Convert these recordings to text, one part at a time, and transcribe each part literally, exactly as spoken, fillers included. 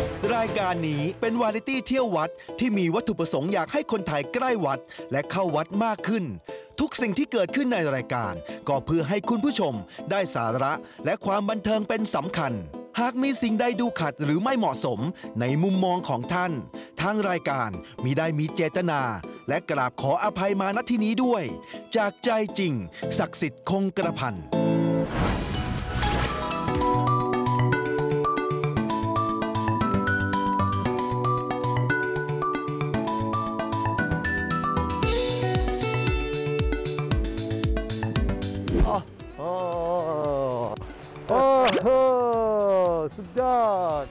รายการนี้เป็นวาไรตี้เที่ยววัดที่มีวัตถุประสงค์อยากให้คนไทยใกล้วัดและเข้าวัดมากขึ้นทุกสิ่งที่เกิดขึ้นในรายการก็เพื่อให้คุณผู้ชมได้สาระและความบันเทิงเป็นสำคัญหากมีสิ่งใดดูขัดหรือไม่เหมาะสมในมุมมองของท่านทางรายการมิได้มีเจตนาและกราบขออภัยมาณที่นี้ด้วยจากใจจริงศักดิ์สิทธิ์คงกระพันโอ้โอ้โหสุดยอด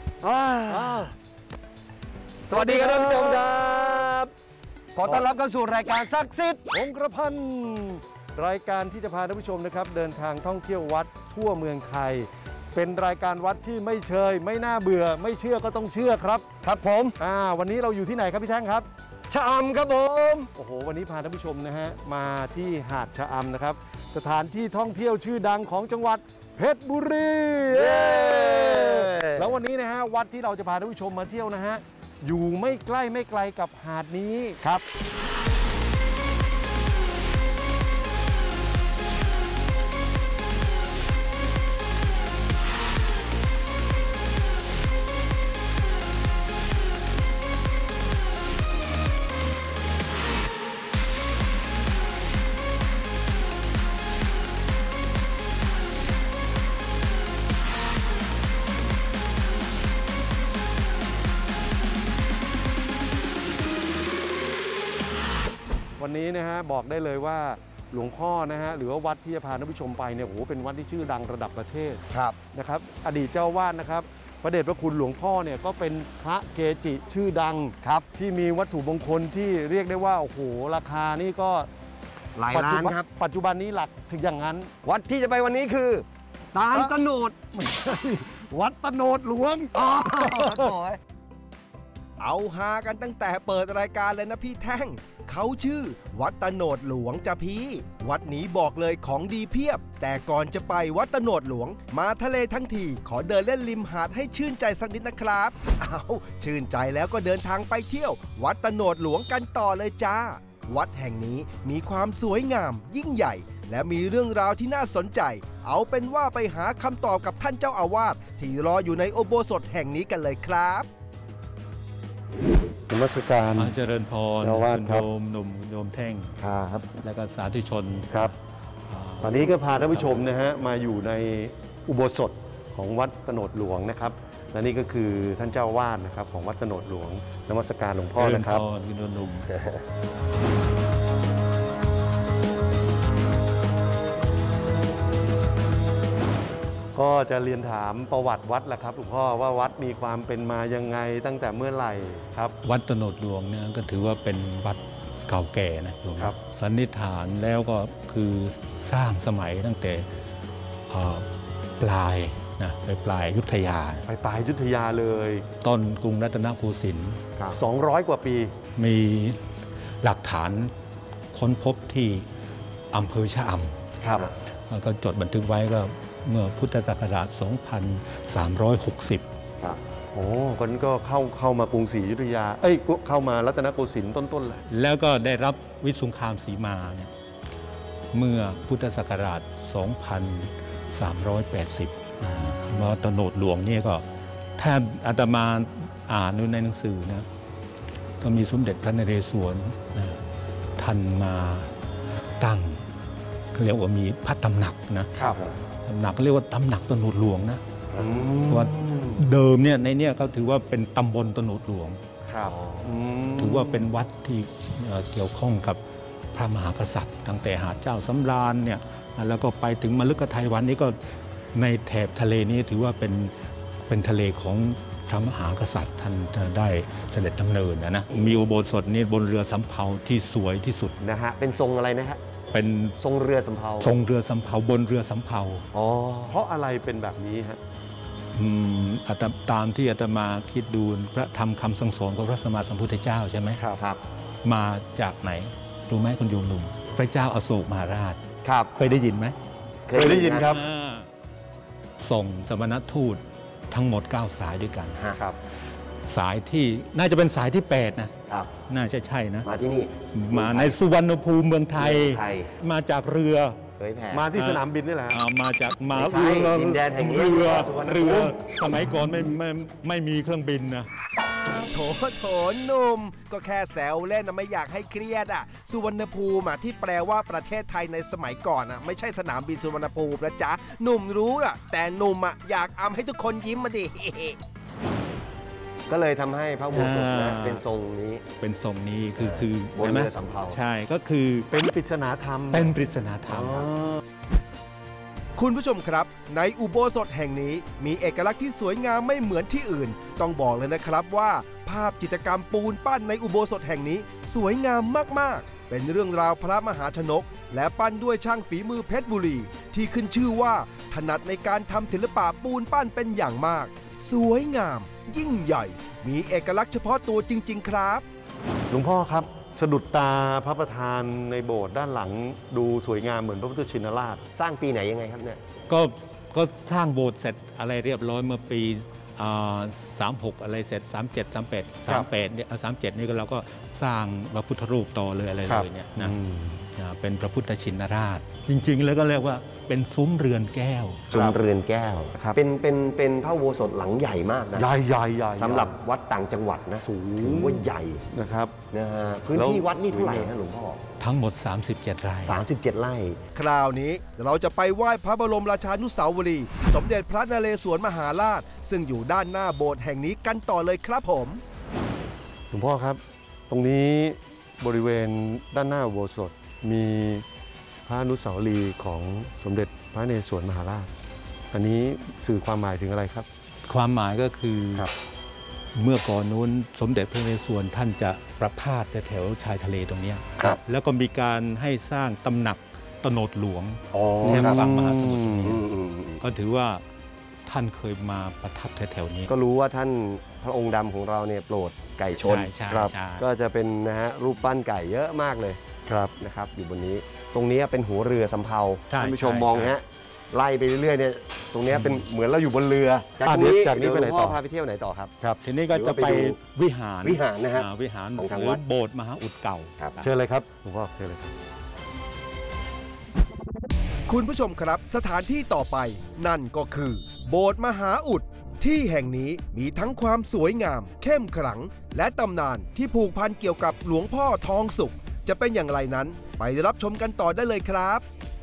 สวัสดีครับท่านผู้ชมครับขอต้อนรับเข้าสู่รายการศักดิ์สิทธิ์คงกระพันรายการที่จะพาท่านผู้ชมนะครับเดินทางท่องเที่ยววัดทั่วเมืองไทยเป็นรายการวัดที่ไม่เชยไม่น่าเบื่อไม่เชื่อก็ต้องเชื่อครับครับผมอ่าวันนี้เราอยู่ที่ไหนครับพี่แท่งครับชะอำครับผมโอ้โหวันนี้พาท่านผู้ชมนะฮะมาที่หาดชะอำนะครับสถานที่ท่องเที่ยวชื่อดังของจังหวัดเพชรบุรีแล้ววันนี้นะฮะวัดที่เราจะพาท่านผู้ชมมาเที่ยวนะฮะอยู่ไม่ใกล้ไม่ไกลกับหาดนี้ครับวันนี้นะฮะบอกได้เลยว่าหลวงพ่อนะฮะหรือว่าวัดที่จะพาท่านผู้ชมไปเนี่ยโอ้โหเป็นวัดที่ชื่อดังระดับประเทศครับนะครับอดีตเจ้าวาดนะครับพระเดชพระคุณหลวงพ่อเนี่ยก็เป็นพระเกจิชื่อดังครับที่มีวัตถุมงคลที่เรียกได้ว่าโอ้โหราคานี่ก็หลายล้านครับปัจจุบันนี้หลักถึงอย่างนั้นวัดที่จะไปวันนี้คือตาลตโนดไม่ใช่วัดตโนดหลวงอ๋อเอาฮากันตั้งแต่เปิดรายการเลยนะพี่แท่งเขาชื่อวัดตโนดหลวงจ้ะพี่วัดนี้บอกเลยของดีเพียบแต่ก่อนจะไปวัดตโนดหลวงมาทะเลทั้งทีขอเดินเล่นริมหาดให้ชื่นใจสักนิดนะครับเอาชื่นใจแล้วก็เดินทางไปเที่ยววัดตโนดหลวงกันต่อเลยจ้าวัดแห่งนี้มีความสวยงามยิ่งใหญ่และมีเรื่องราวที่น่าสนใจเอาเป็นว่าไปหาคำตอบกับท่านเจ้าอาวาสที่รออยู่ในอุโบสถแห่งนี้กันเลยครับนมัสการเจริญพรโยมหนุ่มโยมแท่งครับและก็สาธุชนครับตอนนี้ก็พาท่านผู้ชมนะฮะมาอยู่ในอุโบสถของวัดตโนดหลวงนะครับและนี่ก็คือท่านเจ้าวาดนะครับของวัดตโนดหลวงนมัสการหลวงพ่อนะครับเจริญพรคุณหนุ่มก็จะเรียนถามประวัติวัดแหละครับหลวงพ่อว่าวัดมีความเป็นมายังไงตั้งแต่เมื่อไหร่ครับวัดตโนดหลวงเนี่ยก็ถือว่าเป็นวัดเก่าแก่นะหลวงครับสันนิษฐานแล้วก็คือสร้างสมัยตั้งแต่ปลายนะไปปลายยุทธยาไปปลายยุทธยาเลยต้นกรุงรัตนโกสินทร์สองร้อยกว่าปีมีหลักฐานค้นพบที่อำเภอชะอำครับแล้วก็จดบันทึกไว้ก็เมื่อพุทธศักราชสองพันสามร้อยหกสิบครับโอ้คนก็เข้าเข้ามากรุงศรีอยุธยาเอ้ยเข้ามารัตนโกสินทร์ต้นๆเลยแล้วก็ได้รับวิสุงคามสีมาเนี่ยเมื่อพุทธศักราชสองพันสามร้อยแปดสิบวัดตโนดหลวงนี่ก็ถ้าอาตมาอ่านในหนังสือนะก็มีสมเด็จพระนเรศวรนะท่านมาตั้งเรียกว่ามีพระตำหนักนะครับตำหนักเรียกว่าตำหนักตโนดหลวงนะว่าเดิมเนี่ยในเนี้ยเขาถือว่าเป็นตำบลตโนดหลวงครับถือว่าเป็นวัดที่เกี่ยวข้องกับพระมหากษัตริย์ตั้งแต่หาดเจ้าสำราญเนี่ยแล้วก็ไปถึงมฤคทายวันนี้ก็ในแถบทะเลนี้ถือว่าเป็นเป็นทะเลของพระมหากษัตริย์ท่านได้เสด็จดำเนินนะนะมีอุโบสถนี้บนเรือสำเภาที่สวยที่สุดนะฮะเป็นทรงอะไรนะฮะเป็นทรงเรือสำเภาทรงเรือสำเภาบนเรือสำเภาอ๋อเพราะอะไรเป็นแบบนี้ฮะอืมตามที่อาตมาคิดดูพระธรรมคำสั่งสอนของพระสัมมาสัมพุทธเจ้าใช่ไหมครับครับมาจากไหนรู้ไหมคุณโยมหนุ่มพระเจ้าอโศกมหาราชครับเคยได้ยินไหมเคยได้ยินครับส่งสมณทูตทั้งหมดเก้าสายด้วยกันครับสายที่น่าจะเป็นสายที่แปดนะครับ น่าจะใช่นะมาที่นี่มาในสุวรรณภูมิเมืองไทยเมืองไทยมาจากเรือเผยแผ่มาที่สนามบินนี่แหละอ่ามาจากมาไม่ใช่เรือดินแดนแห่งนี้เรือสุวรรณภูมิเรือสมัยก่อนไม่ไม่ไม่มีเครื่องบินนะโถโถหนุ่มก็แค่แซวเล่นนะไม่อยากให้เครียดอ่ะสุวรรณภูมิอ่ะที่แปลว่าประเทศไทยในสมัยก่อนอ่ะไม่ใช่สนามบินสุวรรณภูมินะจ๊ะหนุ่มรู้อ่ะแต่หนุ่มอ่ะอยากอำให้ทุกคนยิ้มมาดิก็เลยทำให้พระอุโบสถนะอ่าเป็นทรงนี้เป็นทรงนี้คือคือบนเห็นไหมเรือสำเภาใช่ก็คือเป็นปริศนาธรรมเป็นปริศนาธรรมอ๋อคุณผู้ชมครับในอุโบสถแห่งนี้มีเอกลักษณ์ที่สวยงามไม่เหมือนที่อื่น ต้องบอกเลยนะครับว่าภาพจิตรกรรมปูนปั้นในอุโบสถแห่งนี้สวยงามมากๆเป็นเรื่องราวพระมหาชนกและปั้นด้วยช่างฝีมือเพชรบุรีที่ขึ้นชื่อว่าถนัดในการทำศิลปะปูนปั้นเป็นอย่างมากสวยงามยิ่งใหญ่มีเอกลักษณ์เฉพาะตัวจริงๆครับหลวงพ่อครับสะดุดตาพระประธานในโบสถ์ด้านหลังดูสวยงามเหมือนพระพุทธชินราชสร้างปีไหนยังไงครับเนี่ยก็ก็สร้างโบสถ์เสร็จอะไรเรียบร้อยเมื่อปีสามหกอะไรเสร็จสามเจ็ดสามแปดสามแปดเนี่ยสามเจ็ดนี่ก็เราก็สร้างพระพุทธรูปต่อเลยอะไรครัเลบยเนี่ยนะอืมอ่าเป็นพระพุทธชินราช จริงๆแล้วก็เรียกว่าเป็นซุ้มเรือนแก้วจุมเรือนแก้วครับเป็นเป็นเป็นพระอุโบสถหลังใหญ่มากนะใหญ่ใหญ่ใหญ่สำหรับวัดต่างจังหวัดนะสูงถือว่าใหญ่นะครับนะฮะพื้นแล้วที่วัดนี่เท่าไหร่ฮะหลวงพ่อทั้งหมด สามสิบเจ็ด ไร่สามสิบเจ็ดไร่คราวนี้เราจะไปไหว้พระบรมราชานุสาวรีย์สมเด็จพระนเรศวรมหาราช ซึ่งอยู่ด้านหน้าโบสถ์แห่งนี้กันต่อเลยครับผมหลวงพ่อครับ ตรงนี้บริเวณด้านหน้าอุโบสถมีพระอนุสาวรีย์ของสมเด็จพระนเรศวรมหาราช อันนี้สื่อความหมายถึงอะไรครับความหมายก็คือครับเมื่อก่อนนู้นสมเด็จพระนเรศวรท่านจะประพาสแถวชายทะเลตรงเนี้ยครับแล้วก็มีการให้สร้างตำหนักตโนดหลวงอ๋อแถบฝั่งมหาสมุทรตรงนี้อืมอืมอืมก็ถือว่าท่านเคยมาประทับแถวๆนี้ก็รู้ว่าท่านพระองค์ดำของเราเนี่ยโปรดไก่ชนใช่ใช่ครับใช่ก็จะเป็นนะฮะรูปปั้นไก่เยอะมากเลยครับนะครับ อยู่บนนี้ ตรงนี้เป็นหัวเรือสำเภาใช่ท่านผู้ชมใช่มองนะฮะไล่ไปเรื่อยๆเนี่ยตรงเนี้ยเป็นเหมือนเราอยู่บนเรือจากอ่ะตรงนี้เดี๋ยวจากนี้ไปไหนต่อเดี๋ยวลวงพ่พาไปเที่ยวไหนต่อครับครับทีนี้ก็จะไปวิหารวิหารนะฮะอ่าวิหารของทางหรืวัอดโบสถ์มหาอุดเก่าครับเชิญเลยครับหลวงพ่อเชิญเลยครับคุณผู้ชมครับสถานที่ต่อไป นั่นก็คือ โบสถ์มหาอุดที่แห่งนี้มีทั้งความสวยงาม เข้มขลัง และตำนานที่ผูกพันเกี่ยวกับหลวงพ่อทองสุข จะเป็นอย่างไรนั้น ไปรับชมกันต่อได้เลยครับ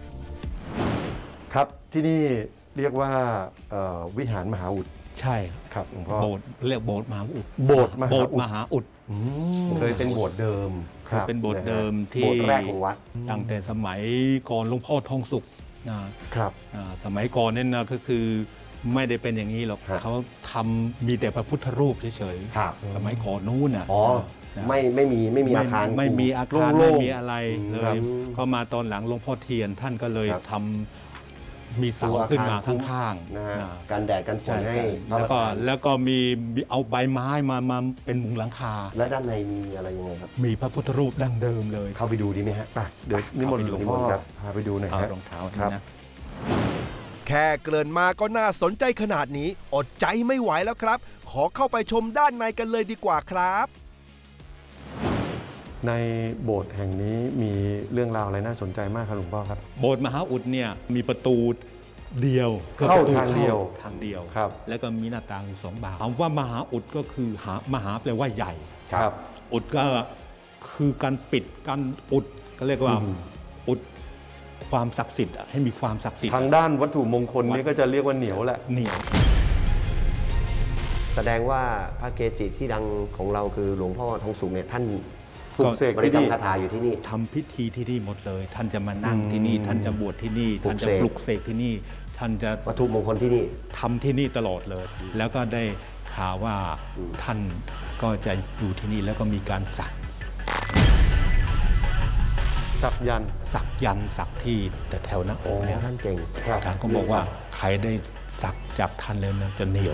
ครับที่นี่เรียกว่าเอ่อวิหารมหาอุดใช่ครับหลวงพ่อโบสถ์เรียกโบสถ์มหาอุดโบสถ์มหาอุดโบสถ์มหาอุดอืมเคยเป็นโบสถ์เดิมครับเป็นโบสถ์เดิมที่โบสถ์แรกของวัดตั้งแต่สมัยก่อนหลวงพ่อทองสุขนะครับ อ่าสมัยก่อนเนี่ยนะก็คือไม่ได้เป็นอย่างนี้หรอกฮะเขาทำมีแต่พระพุทธรูปเฉยครับๆสมัยก่อนนู้นน่ะอ๋อนะไม่ไม่มีไม่มีอาคารไม่ไม่มีอาคารโล่ไม่งๆมีอะไรเลครัยบก็มาตอนหลังหลวงพ่อเทียนท่านก็เลยครับทำมีเสาขึ้นมาข้างนะฮะๆนะกันแดดกันฝใช่นให้ใช่พระแล้วประก็ธานแล้วก็มีมีเอาใบไม้มามาเป็นมุงหลังคาและด้านในมีอะไรยังไงครับมีพระพุทธรูปดั้งเดิมเลยเข้าไปดูดีไหมฮะไปเดี๋ยวนิมนต์หลวงพ่อครับพาไปดูหน่อยเอาฮะรองเท้าครับนี่นะแค่เกริ่นมาก็น่าสนใจขนาดนี้ อดใจไม่ไหวแล้วครับ ขอเข้าไปชมด้านในกันเลยดีกว่าครับในโบสถ์แห่งนี้มีเรื่องราวอะไรน่าสนใจมากครับหลวงพ่อครับโบสถ์มหาอุดเนี่ยมีประตูเดียวเข้าประตูทางเดียวทางเดียวครับแล้วก็มีหน้าต่างอยู่สองบานคำว่ามหาอุดก็คือหามหาแปลว่าใหญ่ครับอุดก็คือการปิดการอุดก็เรียกว่าอืมอุดความศักดิ์สิทธิ์อะให้มีความศักดิ์สิทธิ์ทางด้านวัตถุมงคลนี่ก็จะเรียกว่าเหนียวแหละเหนียวแสดงว่าพระเกจิที่ดังของเราคือหลวงพ่อทองสุขเนี่ยท่านปลุกเสกบริที่กรรนี่มคาถาอยู่ที่นี่ทำพิธีที่นี่หมดเลย ท่านจะมานั่งอืมที่นี่ ท่านจะบวชที่นี่ปลุกท่านจะเสกปลุกเสกที่นี่ ท่านจะวัตถุมงคลที่นี่ทำที่นี่ตลอดเลย แล้วก็ได้ข่าวว่าอืมท่านก็จะอยู่ที่นี่แล้วก็มีการสักสักยันต์สักยันต์สักที่แต่แถวหน้าอกเนี่ยท่านเก่งอาจารย์ก็บอกว่าใครได้สักจากท่านเลยนะจะเหนียว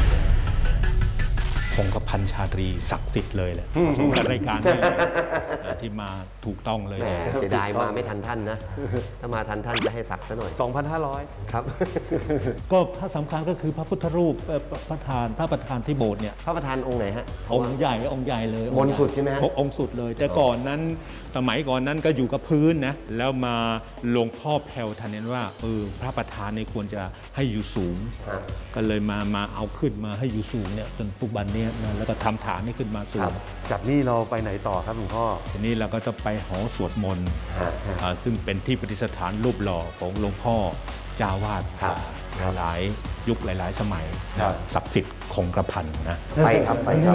คงกระพันชาตรีศักดิ์สิทธิ์เลยแหละอืมกับรายการนี้ที่มาถูกต้องเลยแหมเสียดายมาไม่ทันท่านนะ ถ้ามาทันท่านจะให้สักซะหน่อยสองพันห้าร้อยครับก็พระสำคัญก็คือพระพุทธรูปเอ่อพระประธานพระประธานที่โบสถ์เนี่ยพระประธานองค์ไหนฮะองค์ใหญ่องค์ใหญ่เลยบนสุดใช่ไหมฮะองค์สุดเลย แต่ก่อนนั้นสมัยก่อนนั้นก็อยู่กับพื้นนะแล้วมาหลวงพ่อแผ่วท่านเน้นว่าเออพระประธานเนี่ยควรจะให้อยู่สูงฮะก็เลยมามาเอาขึ้นมาให้อยู่สูงเนี่ยจนปัจจุบันเนี้นะแล้วก็ทำฐานให้ขึ้นมาสูครังบจากนี่เราไปไหนต่อครับหลวงพ่อทีนี้เราก็จะไปหอสวดมนต์ฮะอ่าซึ่งเป็นที่ประดิษฐานรูปหล่อของหลวงพ่อเจ้าวาดครับหลายยุคหลาย ๆ สมัยครับศักดิ์สิทธิ์คงกระพันนะไปครับไปครับ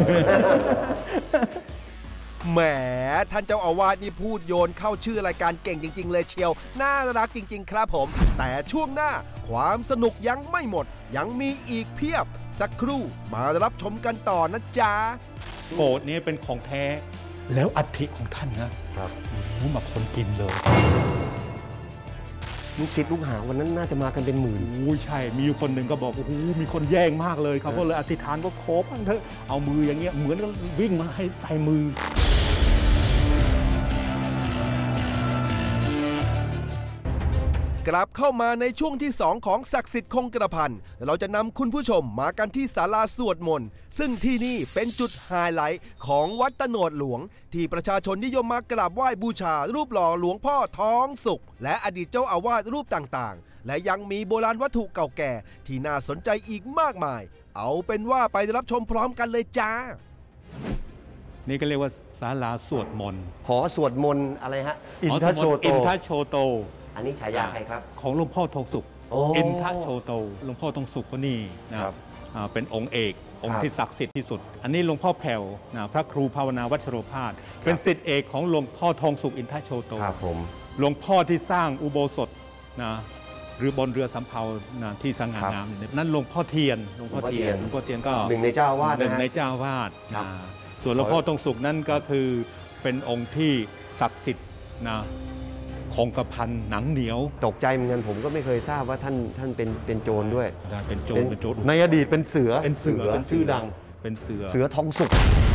แหมท่านเจ้าอาวาสนี่พูดโยนเข้าชื่อรายการเก่งจริง ๆ เลยเชียว น่ารักจริง ๆ ครับผม แต่ช่วงหน้าความสนุกยังไม่หมด ยังมีอีกเพียบ สักครู่มารับชมกันต่อนะจ๊ะโกรธนี้เป็นของแท้แล้วอัฐิของท่านนะครับ โอ้โหมาคนกินเลยลูกศิษย์ลูกหาวันนั้นน่าจะมากันเป็นหมื่นโอ้ยใช่ มีอยู่คนหนึ่งก็บอกโอ้โหมีคนแย่งมากเลยครับก็เลยอธิษฐานว่าขอบ้างเถอะเอามืออย่างเงี้ยเหมือนกับวิ่งมาให้ใส่มือกลับเข้ามาในช่วงที่สองของศักดิ์สิทธิ์คงกระพันเราจะนำคุณผู้ชมมากันที่ศาลาสวดมนต์ซึ่งที่นี่เป็นจุดไฮไลท์ของวัดตะโนดหลวง ที่ประชาชนนิยมมากราบไหว้บูชารูปหล่อหลวงพ่อทองสุขและอดีตเจ้าอาวาสรูปต่างๆและยังมีโบราณวัตถุเก่าแก่ที่น่าสนใจอีกมากมายเอาเป็นว่าไปรับชมพร้อมกันเลยจ้านี่ก็เรียกว่าศาลาสวดมนต์หอสวดมนต์อะไรฮะอินทโชโตอินทโชโตอันนี้ฉายาใครครับของหลวงพ่อทองสุขโอ้อินทโชโตหลวงพ่อทองสุขคนนี้นะครับ อ่าเป็นองค์เอกองครัค์บที่ศักดิ์สิทธิ์ที่สุด อันนี้หลวงพ่อแผ่วนะพระครูภาวนาวัชโรภาสเป็นศิษย์เอกของหลวงพ่อทองสุขอินทโชโตครับผมหลวงพ่อที่สร้างอุโบสถนะหรือบนเรือสำเภานะที่สง่าครับงามเนี่ยนั่นหลวงพ่อเทียนหลวงพ่อเทียนหหลลววงงพ่พ่ออเทีเทียยนนก็หนึ่งในเจ้าอาวาสหนึ่งนะฮะในเจ้าวาดครับนะส่วนหลวงพ่อทองสุขนั่นก็คือเป็นองค์ที่ศักดิ์สิทธิ์นะคงกระพันหนังเหนียวตกใจเหมือนกันผมก็ไม่เคยทราบว่าท่านท่านเป็นเป็นโจรด้วยนะเป็นโจรเป็นเป็นโจรในอดีตเป็นเสือเป็นเสือเป็นชื่อดังเป็นเสือเสือทองสุก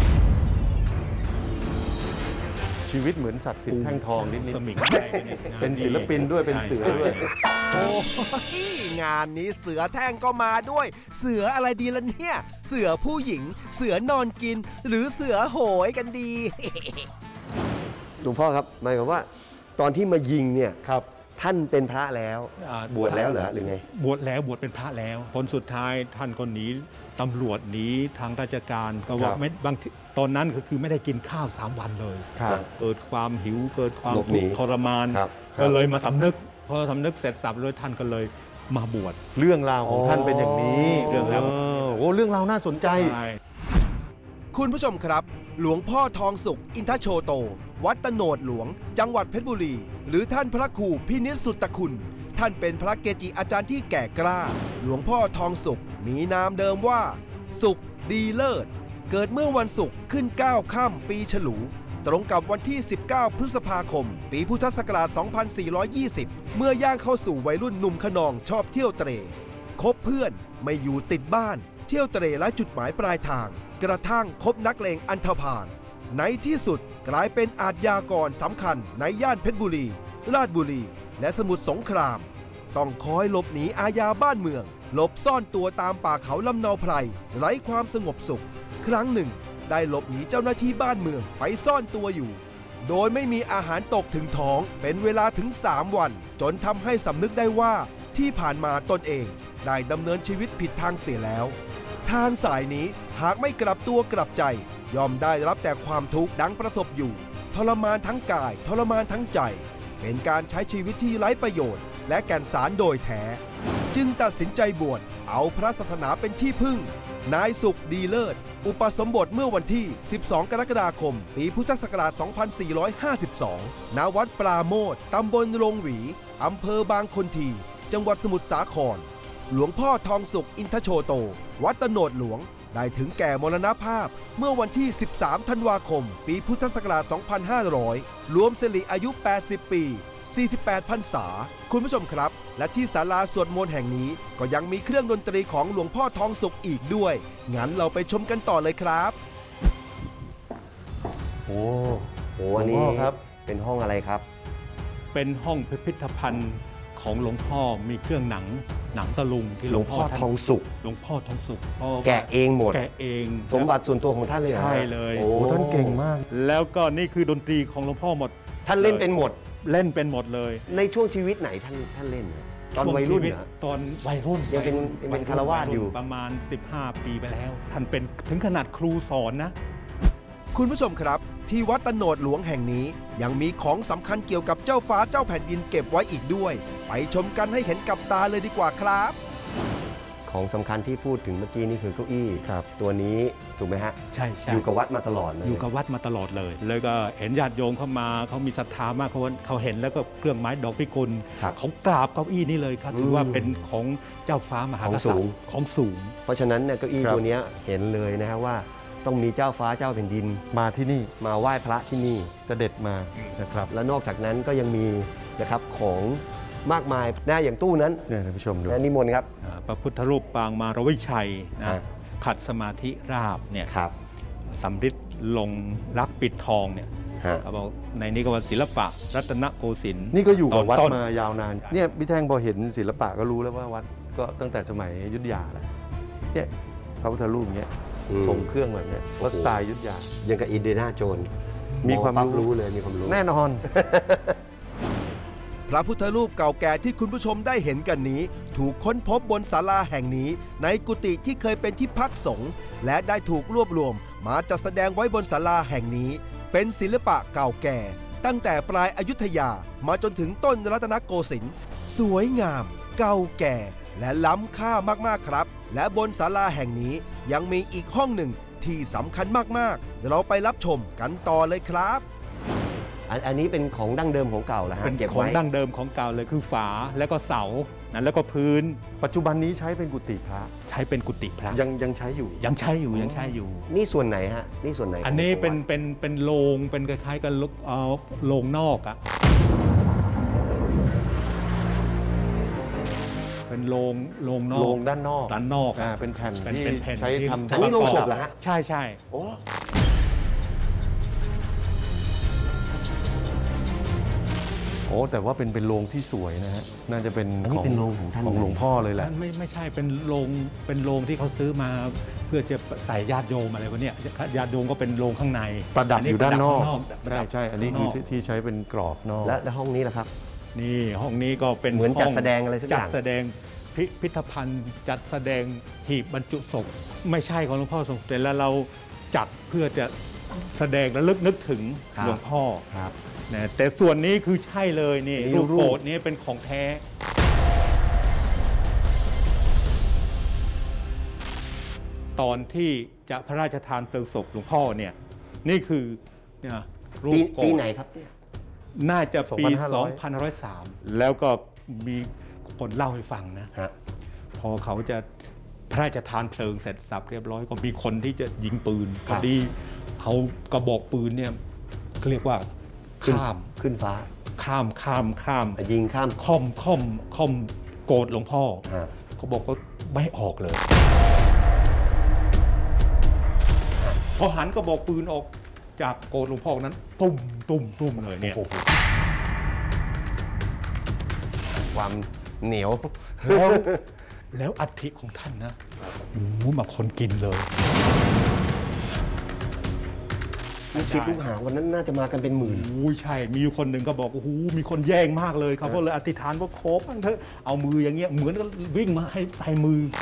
ชีวิตเหมือนศักดิ์สิทธิ์แท่งทองนิดสมิงได้ๆเป็นศิลปินด้วยเป็นเสือด้วยโอ้ยงานนี้เสือแท่งก็มาด้วย เสืออะไรดีล่ะเนี่ย เสือผู้หญิง เสือนอนกิน หรือเสือโหยกันดีหลวงพ่อครับหมายความว่าตอนที่มายิงเนี่ยครับท่านเป็นพระแล้วอ่าบวชแล้วเหรอหรือไงบวชแล้วบวชเป็นพระแล้วผลสุดท้ายท่านก็หนีตำรวจหนีทางราชการก็ว่าครับไม่บางทีตอนนั้นก็คือไม่ได้กินข้าวสามวันเลยครับเกิดความหิวเกิดความหลบหนีทุกข์ทรมานครับก็เลยมาสำนึกพอสำนึกเสร็จสับเลยท่านก็เลยมาบวชเรื่องราวของท่านเป็นอย่างนี้เรื่องราวโอ้เรื่องราวน่าสนใจใช่คุณผู้ชมครับ หลวงพ่อทองสุขอินทโชโต วัดตะโนดหลวง จังหวัดเพชรบุรี หรือท่านพระครูพินิจสุตตคุณ ท่านเป็นพระเกจิอาจารย์ที่แก่กล้า หลวงพ่อทองสุขมีนามเดิมว่า สุขดีเลิศ เกิดเมื่อวันศุกร์ขึ้นเก้าค่ำปีฉลู ตรงกับวันที่ สิบเก้า พฤษภาคม ปีพุทธศักราช สองพันสี่ร้อยยี่สิบ เมื่อย่างเข้าสู่วัยรุ่นหนุ่มขนองชอบเที่ยวเตร่คบเพื่อนไม่อยู่ติดบ้าน เที่ยวเตร่และจุดหมายปลายทาง กระทั่งคบนักเลงอันธพาลในที่สุดกลายเป็นอาชญากรสำคัญในย่านเพชรบุรี ราชบุรี และสมุทรสงคราม ต้องคอยหลบหนีอาญาบ้านเมือง หลบซ่อนตัวตามป่าเขาลำเนาไพรไร้ความสงบสุข ครั้งหนึ่งได้หลบหนีเจ้าหน้าที่บ้านเมืองไปซ่อนตัวอยู่ โดยไม่มีอาหารตกถึงท้องเป็นเวลาถึงสามวัน จนทำให้สำนึกได้ว่าที่ผ่านมาตนเองได้ดำเนินชีวิตผิดทางเสียแล้ว ทางสายนี้หากไม่กลับตัวกลับใจย่อมได้รับแต่ความทุกข์ดังประสบอยู่ทรมานทั้งกายทรมานทั้งใจ เป็นการใช้ชีวิตที่ไร้ประโยชน์และแก่นสารโดยแท้จึงตัดสินใจบวชเอาพระศาสนาเป็นที่พึ่งนายสุขดีเลิศอุปสมบทเมื่อวันที่ สิบสอง กรกฎาคม ปีพุทธศักราช สองพันสี่ร้อยห้าสิบสอง ณ วัดปราโมทย์ตำบลโรงหวีอำเภอบางคนที จังหวัดสมุทรสาคร หลวงพ่อทองสุขอินทโชโต วัดตะโนดหลวง ได้ถึงแก่มรณภาพเมื่อวันที่ สิบสาม ธันวาคม ปีพุทธศักราช สองพันห้าร้อย รวมสิริอายุ แปดสิบ ปี สี่สิบแปด พรรษา คุณผู้ชมครับ และที่ศาลาสวดมนต์แห่งนี้ก็ยังมีเครื่องดนตรีของหลวงพ่อทองสุขอีกด้วย งั้นเราไปชมกันต่อเลยครับโอ้โอ้อันนี้หลวงพ่อครับเป็นห้องอะไรครับเป็นห้องพิพิธภัณฑ์ของหลวงพ่อมีเครื่องหนังหนังตะลุงที่หลวงพ่อท่านทองสุขหลวงพ่อทองสุขพ่อแกะเองหมดแกะเองสมบัติส่วนตัวของท่านเลยหรอใช่เลยโอ้โอ้ท่านเก่งมากแล้วก็นี่คือดนตรีของหลวงพ่อหมดท่านเล่นเป็นหมดเล่นเป็นหมดเลยในช่วงชีวิตไหนท่านท่านเล่นเหรอตอนวัยรุ่นช่งชีเหรอตอนวัยรุ่นยังเป็นยังเป็นคฤหัสถ์อยู่ประมาณ สิบห้า ปีไปแล้ว ท่านเป็นถึงขนาดครูสอนนะคุณผู้ชมครับ ที่วัดตะโนดหลวงแห่งนี้ยังมีของสำคัญเกี่ยวกับเจ้าฟ้าเจ้าแผ่นดินเก็บไว้อีกด้วย ไปชมกันให้เห็นกับตาเลยดีกว่าครับของสำคัญที่พูดถึงเมื่อกี้นี่คือเก้าอี้ครับตัวนี้ถูกไหมฮะใช่ใช่อยู่กับวัดมาตลอดเลยอยู่กับวัดมาตลอดเลย แล้วก็เห็นญาติโยมเข้ามาเขามีศรัทธามากเขาเขาเห็นแล้วก็เครื่องไม้ดอกพิกุลครับเขากราบเก้าอี้นี้เลยครับถือว่าเป็นของเจ้าฟ้ามหากษัตริย์ของสูงของสูงเพราะฉะนั้นเนี่ยเก้าอี้ครับตัวเนี้ยเห็นเลยนะฮะว่าต้องมีเจ้าฟ้าเจ้าแผ่นดินมาที่นี่มาไหว้พระที่นี่เสด็จมานะครับและนอกจากนั้นก็ยังมีนะครับของมากมายนะอย่างตู้นั้นเนี่ยท่านผู้ชมดูนะนิมนต์ครับอ่าพระพุทธรูปปางมารวิชัยนะอ่าขัดสมาธิราบเนี่ยครับสำริดลงรักปิดทองเนี่ยฮะเขาบอกในนี้ก็ว่าศิลปะรัตนโกสินทร์นี่ก็อยู่กับวัดตอนต้นมายาวนานเนี่ยพี่แท่งพอเห็นศิลปะก็รู้แล้วว่าวัดก็ตั้งแต่สมัยอยุทธยาแล้วเนี่ยพระพุทธรูปเนี้ยอืมทรงเครื่องแบบเนี้ยวัดสไตล์อยุทธยายังกับอินเดียนาโจนส์มีความองปั๊บรู้รู้เลยมีความรู้แน่นอนพระพุทธรูปเก่าแก่ที่คุณผู้ชมได้เห็นกันนี้ ถูกค้นพบบนศาลาแห่งนี้ ในกุฏิที่เคยเป็นที่พักสงฆ์และได้ถูกรวบรวมมาจัดแสดงไว้บนศาลาแห่งนี้ เป็นศิลปะเก่าแก่ ตั้งแต่ปลายอยุธยามาจนถึงต้นรัตนโกสินทร์สวยงาม เก่าแก่ และล้ำค่ามากๆครับ และบนศาลาแห่งนี้ยังมีอีกห้องหนึ่งที่สำคัญมากๆเดี๋ยวเราไปรับชมกันต่อเลยครับอันอันนี้เป็นของดั้งเดิมของเก่าแล้วฮะเป็นเก็บของไว้ดั้งเดิมของเก่าเลยคือฝาแล้วก็เสานะแล้วก็พื้นปัจจุบันนี้ใช้เป็นกุฏิพระใช้เป็นกุฏิพระยังยังใช้อยู่ยังใช้อยู่ยังใช้อยู่นี่ส่วนไหนฮะนี่ส่วนไหนของอันนี้เป็นวัดเป็นเป็นโรงเป็นคล้ายๆกับเอ่อโรงนอกอะเป็นโรงโรงนอกโรงด้านนอกด้านนอกอ่าอะเป็นแผ่นเป็นที่เป็นแผ่นใช้ที่ทำอันนี้โรงศพเหรอฮะใช่ใช่โอ้โอ้แต่ว่าเป็นเป็นโรงที่สวยนะฮะน่าจะเป็นอันนี้เป็นโรงของท่านของหลวงพ่อเลยแหละไม่ไม่ใช่เป็นโรงเป็นโรงที่เขาซื้อมาเพื่อจะใส่ญาติโยมอะไรพวกเนี้ยญาติโยมก็เป็นโรงข้างในประดับอยู่ด้านนอกประดับใช่ใช่อันนี้คือที่ที่ใช้เป็นกรอบนอกและและห้องนี้ล่ะครับนี่ห้องนี้ก็เป็นเหมือนจัดห้แสดงอะไรสักอย่างจัดแสดงพิพิธภัณฑ์จัดแสดงหีบบรรจุศพไม่ใช่ของหลวงพ่อทรงแต่แล้วเราจัดเพื่อจะแสดงและลึกนึกถึงครับหลวงพ่อครับนะแต่ส่วนนี้คือใช่เลยนี่นี่รูปรูปโกรธนี้เป็นของแท้ ตอนที่จะพระราชทานเพลิงศพหลวงพ่อเนี่ยนี่คือเนี่ยรูปีปโกรปีธไหนครับเนี่ยน่าจะปีสสออง งพัพันนห้าห้าร้ร้ออย ยสามแล้วก็มีคนเล่าให้ฟังนะฮะพอเขาจะพระราชทานเพลิงเสร็จสับเรียบร้อยก็มีคนที่จะยิงปืนคพรัอบ ดีเอากระบอกปืนเนี่ยเขาเรียกว่าขึ้นข้ามขึ้นฟ้าข้ามข้ามข้ามยิงข้ามค่อมค่อมค่อมโกรธหลวงพ่อฮะเขาบอกว่าไม่ออกเลยพอหันกระบอกปืนออกจากโกรธหลวงพ่อนั้น ตุ้มตุ้มตุ้มเลยเนี่ยโอ้โหความเหนียวแล้วแล้วอัฐิของท่านนะโอ้โหมาคนกินเลยลูกศิษย์ลูกหาวันนั้นน่าจะมากันเป็นหมื่นโอ้ยใช่ มีอยู่คนหนึ่งก็บอกโอ้โหมีคนแย่งมากเลยเขาก็เลยอธิษฐานว่าขอบ้างเถอะเอามืออย่างเงี้ยเหมือนกับวิ่งมาให้ใส่มือ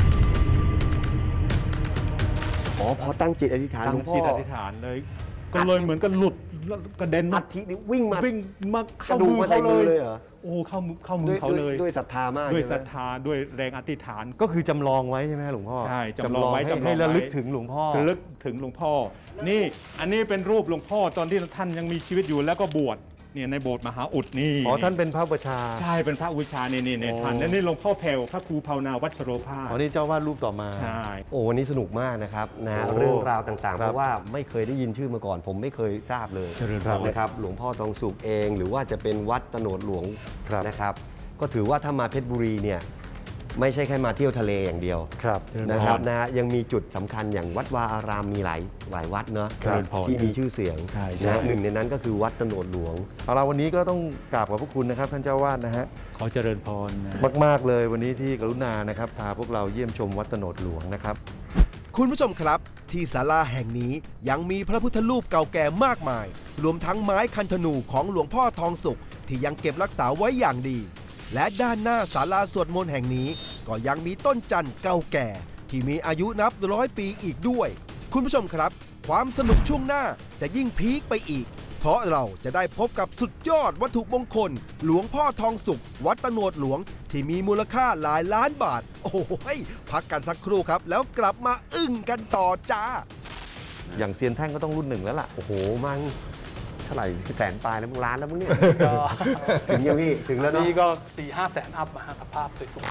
อ๋อพอตั้งจิตอธิษฐานหลตั้วงงพ่อจิตอธิษฐานเลย ก็เลยเหมือนกับหลุดแล้วกระเด็นอัมาฐินี่วิ่งมาวิ่งมากระเข้าดูมืกอมาใส่เขามือเลเลย ยเหรอโอ้เข้ามือเข้ามืด้วอย เขาด้วยเลยด้วยศรัทธามากด้วยใช่ไหมศรัทธาด้วยแรงอธิษฐานก็คือจำลองไว้ใช่ไหมหลวงพ่อใช่จำลองไว้ให้จำลองให้ระลึกไว้ถึงหลวงพ่อระลึกถึงหลวงพ่อ นี่อันนี้เป็นรูปหลวงพ่อตอนที่ท่านยังมีชีวิตอยู่แล้วก็บวชเนี่ยในโบสถ์มหาอุดนี่อ๋อท่านเป็นพระประชาใช่เป็นพระอุชานี่นี่นี่โอ้ท่านและนี่หลวงพ่อแผ่วพระครูภาวนาวัชโรภาสอ๋อนี่เจ้าวาดรูปต่อมาใช่โอ้วันนี้สนุกมากนะครับนะโอ้เรื่องราวต่างๆครับเพราะว่าไม่เคยได้ยินชื่อมาก่อน ผมไม่เคยทราบเลยเจริญพรนะครับหลวงพ่อทองสุขเอง หรือว่าจะเป็นวัดตโนดหลวงครับนะครับ ก็ถือว่าถ้ามาเพชรบุรีเนี่ยไม่ใช่แค่มาเที่ยวทะเลอย่างเดียวครับนะครับนะฮะยังมีจุดสำคัญอย่างวัดวาอารามมีหลายหลายวัดเนาะครับที่มีชื่อเสียงใช่ใช่นะหนึ่งในนั้นก็คือวัดตโนดหลวงเอาละวันนี้ก็ต้องกราบขอบพระคุณนะครับท่านเจ้าวาดนะฮะขอเจริญพรนะมากๆเลยวันนี้ที่กรุณานะครับพาพวกเราเยี่ยมชมวัดตโนดหลวงนะครับคุณผู้ชมครับ ที่ศาลาแห่งนี้ยังมีพระพุทธรูปเก่าแก่มากมาย รวมทั้งไม้คันธนูของหลวงพ่อทองสุขที่ยังเก็บรักษาไว้อย่างดี และด้านหน้าศาลาสวดมนต์แห่งนี้ก็ยังมีต้นจันทร์เก่าแก่ ที่มีอายุนับร้อยปีอีกด้วย คุณผู้ชมครับ ความสนุกช่วงหน้าจะยิ่งพีคไปอีก เพราะเราจะได้พบกับสุดยอดวัตถุมงคล หลวงพ่อทองสุขวัดตโนดหลวงที่มีมูลค่าหลายล้านบาท โอ้โหพักกันสักครู่ครับ แล้วกลับมาอึ้งกันต่อจ้าอย่างเซียนแท่งก็ต้องรุ่นหนึ่งแล้วล่ะโอ้โหมังเท่าไหร่แสนปลายแล้วมึงล้านแล้วมึงเนี่ยก็ถึงยังพี่ถึงแล้วเนาะนี่ก็สี่ห้าแสนอัพนะฮะสภาพสวย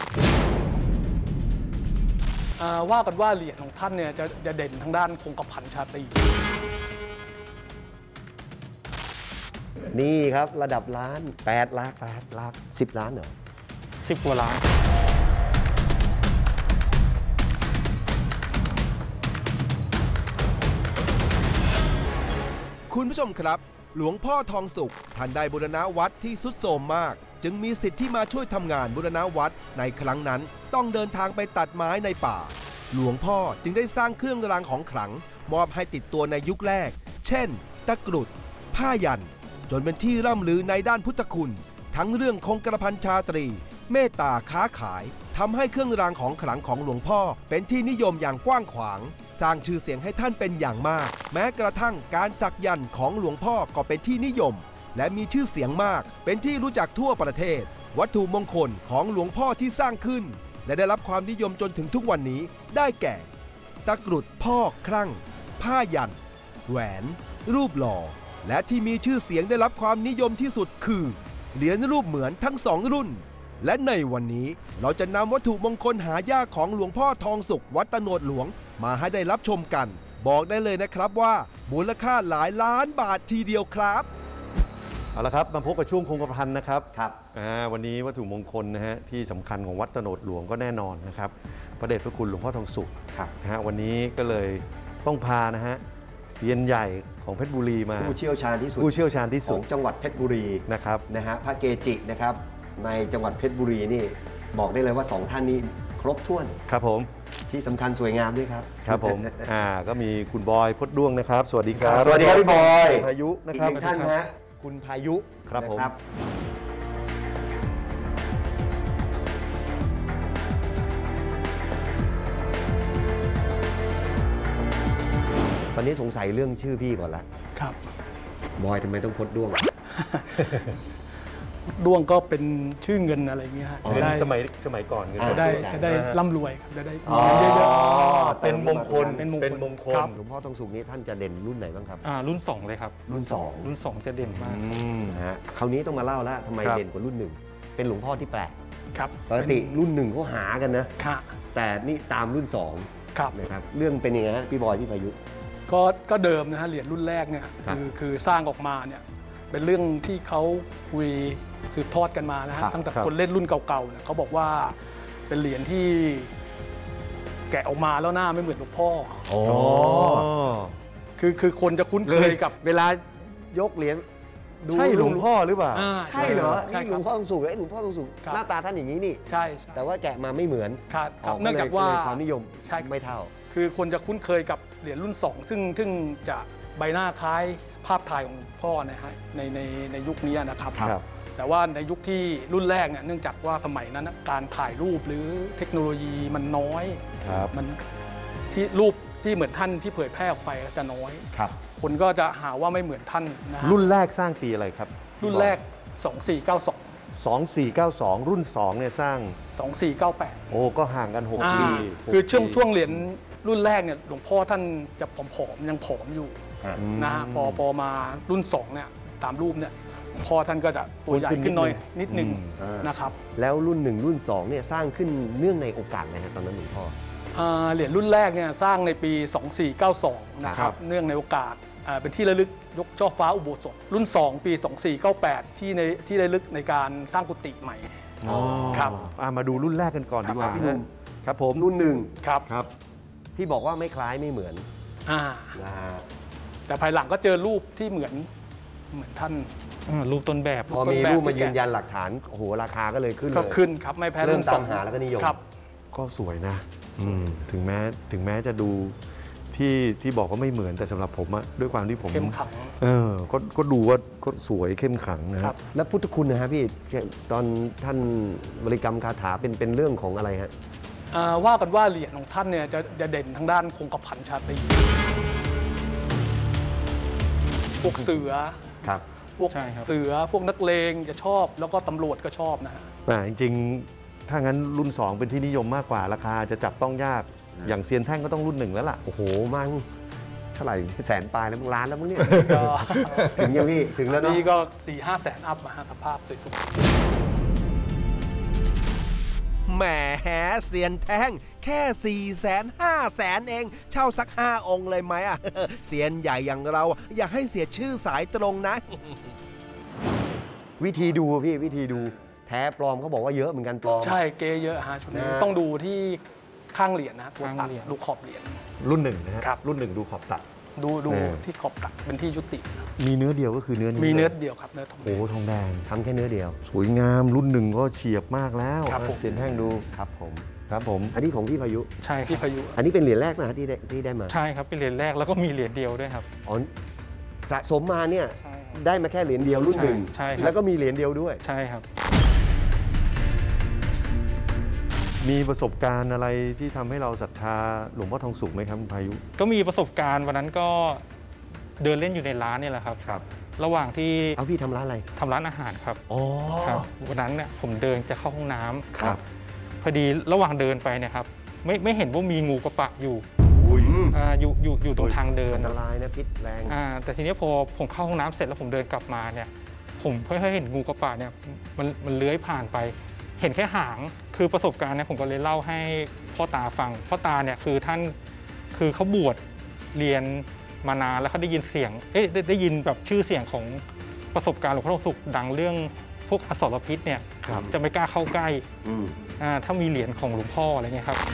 ๆอ่าว่ากันว่าเหรียญของท่านเนี่ยจะจะเด่นทางด้านคงกระพันชาตรีนี่ครับระดับล้านแปดล้านแปดล้านสิบล้านเหรอสิบกว่าล้านคุณผู้ชมครับ หลวงพ่อทองสุขท่านได้บูรณะวัดที่ทรุดโทรมมาก จึงมีสิทธิ์ที่มาช่วยทำงานบูรณะวัดในครั้งนั้นต้องเดินทางไปตัดไม้ในป่า หลวงพ่อจึงได้สร้างเครื่องรางของขลังมอบให้ติดตัวในยุคแรก เช่น ตะกรุด ผ้ายัน จนเป็นที่ร่ำลือในด้านพุทธคุณ ทั้งเรื่องคงกระพันชาตรี เมตตาค้าขายทำให้เครื่องรางของขลังของหลวงพ่อเป็นที่นิยมอย่างกว้างขวาง สร้างชื่อเสียงให้ท่านเป็นอย่างมาก แม้กระทั่งการสักยันต์ของหลวงพ่อก็เป็นที่นิยม และมีชื่อเสียงมาก เป็นที่รู้จักทั่วประเทศ วัตถุมงคลของหลวงพ่อที่สร้างขึ้น และได้รับความนิยมจนถึงทุกวันนี้ได้แก่ ตะกรุดพ่อครั่ง ผ้ายัน แหวน รูปหล่อ และที่มีชื่อเสียงได้รับความนิยมที่สุดคือเหรียญรูปเหมือนทั้งสองรุ่น และในวันนี้เราจะนำวัตถุมงคลหายากของหลวงพ่อทองสุขวัดตโนดหลวงมาให้ได้รับชมกัน บอกได้เลยนะครับว่ามูลค่าหลายล้านบาททีเดียวครับเอาละครับมาพบกับช่วงคงกระพันนะครับครับอ่าวันนี้วัตถุมงคลนะฮะที่สำคัญของวัดตโนดหลวงก็แน่นอนนะครับพระเดชพระคุณหลวงพ่อทองสุขครับนะฮะวันนี้ก็เลยต้องพานะฮะเซียนใหญ่ของเพชรบุรีมาผู้เชี่ยวชาญที่สุดผู้เชี่ยวชาญที่ขสุอดงจังหวัดเพชรบุรีนะครับนะฮะพระเกจินะครับในจังหวัดเพชรบุรีนี่บอกได้เลยว่าสองท่านนี้ครบถ้วนครับผมที่สำคัญสวยงามด้วยครับครับผมอ่าก็มีคุณบอยพดด้วงนะครับ สวัสดีครับสวัสดีครับพี่บอยพายุนะอีกครับหนึ่งท่านนะฮะคุณพายุครับผมนะตอนนี้สงสัยเรื่องชื่อพี่ก่อนละครับบอยทำไมต้องพดด้วงด้วงก็เป็นชื่อเงินอะไรเงี้ยฮะอ๋อจะได้สมัยสมัยก่อนเงินอ่าจะได้ได้จะได้อ่าร่ำรวยครับจะได้อ๋อมีเงินเยอะเป็นมงคลเป็นมงคลเป็นมงคลครับหลวงพ่อทองสุขนี้ท่านจะเด่นรุ่นไหนบ้างครับอ่ารุ่นสองเลยครับรุ่นสองรุ่นสองจะเด่นมากนะฮะคราวนี้ต้องมาเล่าแล้วทำไมครับเด่นกว่ารุ่นหนึ่งเป็นหลวงพ่อที่แปลกๆครับปกติรุ่นหนึ่งเขาหากันนะค่ะแต่นี่ตามรุ่นสองครับนะครับเรื่องเป็นยังไงฮะพี่บอยพี่พายุก็ก็เดิมนะฮะเหรียญรุ่นแรกเนี่ยครับคือคือสร้างออกมาเนี่ยเป็นเรื่องที่เขาคุยสืบทอดกันมานะฮะครับตั้งแต่ครับคนเล่นรุ่นเก่าๆเนี่ยเขาบอกว่าเป็นเหรียญที่แกะออกมาแล้วหน้าไม่เหมือนหลวงพ่อโอ้คือคือคนจะคุ้นเคยกับเวลายกเหรียญดูใช่หลวงพ่อหรือเปล่าอ่าใช่เหรอใช่นี่คหลรัวบงพ่อทองสุขไอ้ยหลวงพ่อทองสุขครับหน้าตาท่านอย่างนี้นี่ใช่ใช่แต่ว่าแกะมาไม่เหมือนครับครับอ๋อเนื่องจากว่าเลยความนิยมใช่ไม่เท่าคือคนจะคุ้นเคยกับเหรียญรุ่นสองซึ่งซึ่งจะใบหน้าคล้ายภาพถ่ายของหลวงพ่อนะฮะในในในยุคนี้นะครับครับแต่ว่าในยุคที่รุ่นแรกเนี่ยเนื่องจากว่าสมัยนั้นนะการถ่ายรูปหรือเทคโนโลยีมันน้อยครับมันที่รูปที่เหมือนท่านที่เผยแพร่ออกไปจะน้อยครับคนก็จะหาว่าไม่เหมือนท่านนะฮะรุ่นแรกสร้างปีอะไรครับรุ่นแรก สองสี่เก้าสองสองสี่เก้าสองรุ่นสองเนี่ยสร้างสองสี่เก้าแปดโอ้ก็ห่างกันหกอ่าปีคือช่วงหกปีช่วงเหรียญรุ่นแรกเนี่ยหลวงพ่อท่านจะผอมๆยังผอมอยู่อืมนะฮะพอพอมารุ่นสองเนี่ยตามรูปเนี่ยหลวงพ่อท่านก็จะตัวใหญ่ขึ้นหน่อยนิดนึงอืมนะครับแล้วรุ่นหนึ่งรุ่นสองเนี่ยสร้างขึ้นเนื่องในโอกาสไหนฮะตอนนั้นหลวงพ่ออ่าเหรียญรุ่นแรกเนี่ยสร้างในปี สองสี่เก้าสอง นะคครัรับ บเนื่องในโอกาสอ่าเป็นที่ระลึกยกช่อฟ้าอุโบสถรุ่น สอง ปี สองสี่เก้าแปด ที่ในที่ระลึกในการสร้างกุฏิใหม่อ๋อครับอ่ะมาดูรุ่นแรกกันก่อนดีกว่าพี่หนุ่มครับผมรุ่นหนึ่งครับครับที่บอกว่าไม่คล้ายไม่เหมือนอ่านะฮะแต่ภายหลังก็เจอรูปที่เหมือนเหมือนท่านอ่ารูปต้นแบบพอมีรูปมายืนยันหลักฐานโอ้โหราคาก็เลยขึ้นเลก็ยขึ้นครับไม่แพ้เริ่รุ่มนสตาอมงหาแล้วก็นิยมครับก็สวยนะอืมถึงแม้ถึงแม้จะดูที่ที่บอกว่าไม่เหมือนแต่สำหรับผมอะด้วยความที่ผมเข้มขังเออก็ก็ดูว่าก็สวยเข้มขังนะคครัรับ บแล้วพุทธคุณนะฮะพี่ตอนท่านบริกรรมคาถาเป็นเป็นเรื่องของอะไรฮะอ่าว่ากันว่าเหรียญของท่านเนี่ยจะจะเด่นทางด้านคงกระพันชาตรีพวกเสือครับพวกใช่ครับเสือพวกนักเลงจะชอบ แล้วก็ตำรวจก็ชอบนะฮะอ่าจริงๆ ถ้างั้นรุ่น สอง เป็นที่นิยมมากกว่าราคาจะจับต้องยากอย่างเซียนแท่งก็ต้องรุ่นหนึ่งแล้วล่ะโอ้โหมั้งเท่าไหร่แสนปลายแล้วมั้งล้านแล้วมั้งเนี่ยก็ถึงยังพี่ถึงแล้วอันเนาะนี้ก็สี่ห้าแสนอัพนะฮะสภาพสวยแหมเสียนแท่งแค่สี่แสนห้าแสนเองเช่าสักห้าองค์เลยไหมอ่ะ เสียนใหญ่อย่างเราอย่าให้เสียชื่อสายตรงนะวิธีดูพี่วิธีดูแท้ปลอมเขาบอกว่าเยอะเหมือนกันปลอมๆใช่เกเยอะฮะชุดนี้นะต้องดูที่ข้างเหรียญนะตัวตัดข้างเหรียญดูขอบเหรียญรุ่นหนึ่งนะฮะครับรุ่นหนึ่งดูขอบตัดดูดูเออที่ขอบตัดเป็นที่ยุตินะมีเนื้อเดียวก็คือเนื้อนี้มีเนื้อลยเดียวครับเนื้อทองแดโอ้งทองแดงทำแค่เนื้อเดียวสวยงามรุ่นหนึ่งก็เฉียบมากแล้วครับผมเซียนแท่งดูครับผมครับผมอันนี้ของพี่พายุใช่คที่รับพายุอันนี้เป็นเหรียญแรกนะฮะที่ได้ที่ได้มาใช่ครับเป็นเหรียญแรกแล้วก็มีเหรียญเดียวด้วยครับอ๋อสะสมมาเนี่ยใช่ครับได้มาแค่เหรียญเดียวรุ่นหนึ่งใช่ครับแล้วก็มีเหรียญเดียวด้วยใช่ครับมีประสบการณ์อะไรที่ทำให้เราศรัทธาหลวงพ่อทองสุขไหมครับคุณพายุก็มีประสบการณ์วันนั้นก็เดินเล่นอยู่ในร้านเนี่ยแหละครับครับระหว่างที่เอาพี่ทำร้านอะไรทำร้านอาหารครับอ๋อครับวันนั้นเนี่ยผมเดินจะเข้าห้องน้ำครับพอดีระหว่างเดินไปเนี่ยครับไม่ไม่เห็นว่ามีงูกระปะอยู่อุ้ยอ่าอยู่อยู่อยู่ตรงทางเดินอันตรายนะพิษแรงอ่าแต่ทีนี้พอผมเข้าห้องน้ำเสร็จแล้วผมเดินกลับมาเนี่ยผมเพิ่งเห็นงูกระปะเนี่ยมันมันเลื้อยผ่านไป เห็นแค่หางคือประสบการณ์เนี่ยผมก็เลยเล่าให้พ่อตาฟังพ่อตาเนี่ยคือท่านคือเขาบวชเรียนมานานแล้วเขาได้ยินเสียงเอ๊ะได้ได้ยินแบบชื่อเสียงของประสบการณ์หลวงพ่อทองสุขดังเรื่องพวกอสรพิษเนี่ยครับจะไม่กล้าเข้าใกล้อืมอ่าถ้ามีเหรียญของหลวงพ่ออะไรเงี้ยครับ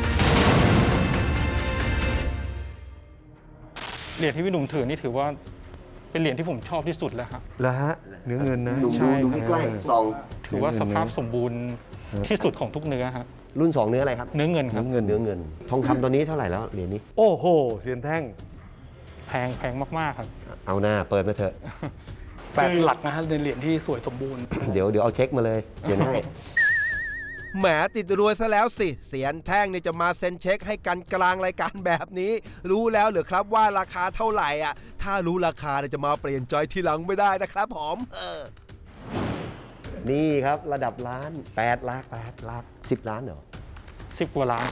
เหรียญที่พี่หนุ่มถือนี่ถือว่าเป็นเหรียญที่ผมชอบที่สุดแล้วครับแล้วฮะเนื้อเงินนะดูใช่ดูครับใกล้ๆซองถือว่าสภาพสมบูรณ์ที่สุดของทุกเนื้อฮะรุ่นสองเนื้ออะไรครับเนื้อเงินครับเงินเนื้อเงิน ทองคำตอนนี้เท่าไหร่แล้วเหรียญนี้โอ้โหเซียนแท่งแพงแพงมากๆครับเอาหน้าเปิดมาเถอะแปดหลักนะฮะในเหรียญที่สวยสมบูรณ์เดี๋ยวเดี๋ยวเอาเช็คมาเลยเขียนให้แหมติดรวยซะแล้วสิ เสียนแท่งเนี่ยจะมาเซ็นเช็คให้กันกลางรายการแบบนี้ รู้แล้วเหรือครับว่าราคาเท่าไหร่อ่ะ ถ้ารู้ราคาเนี่ยจะมาเปลี่ยนใจทีหลังไม่ได้นะครับผมเออนี่ครับระดับล้านแปดล้านแปดล้านสิบล้านเหรอสิบกว่าล้าน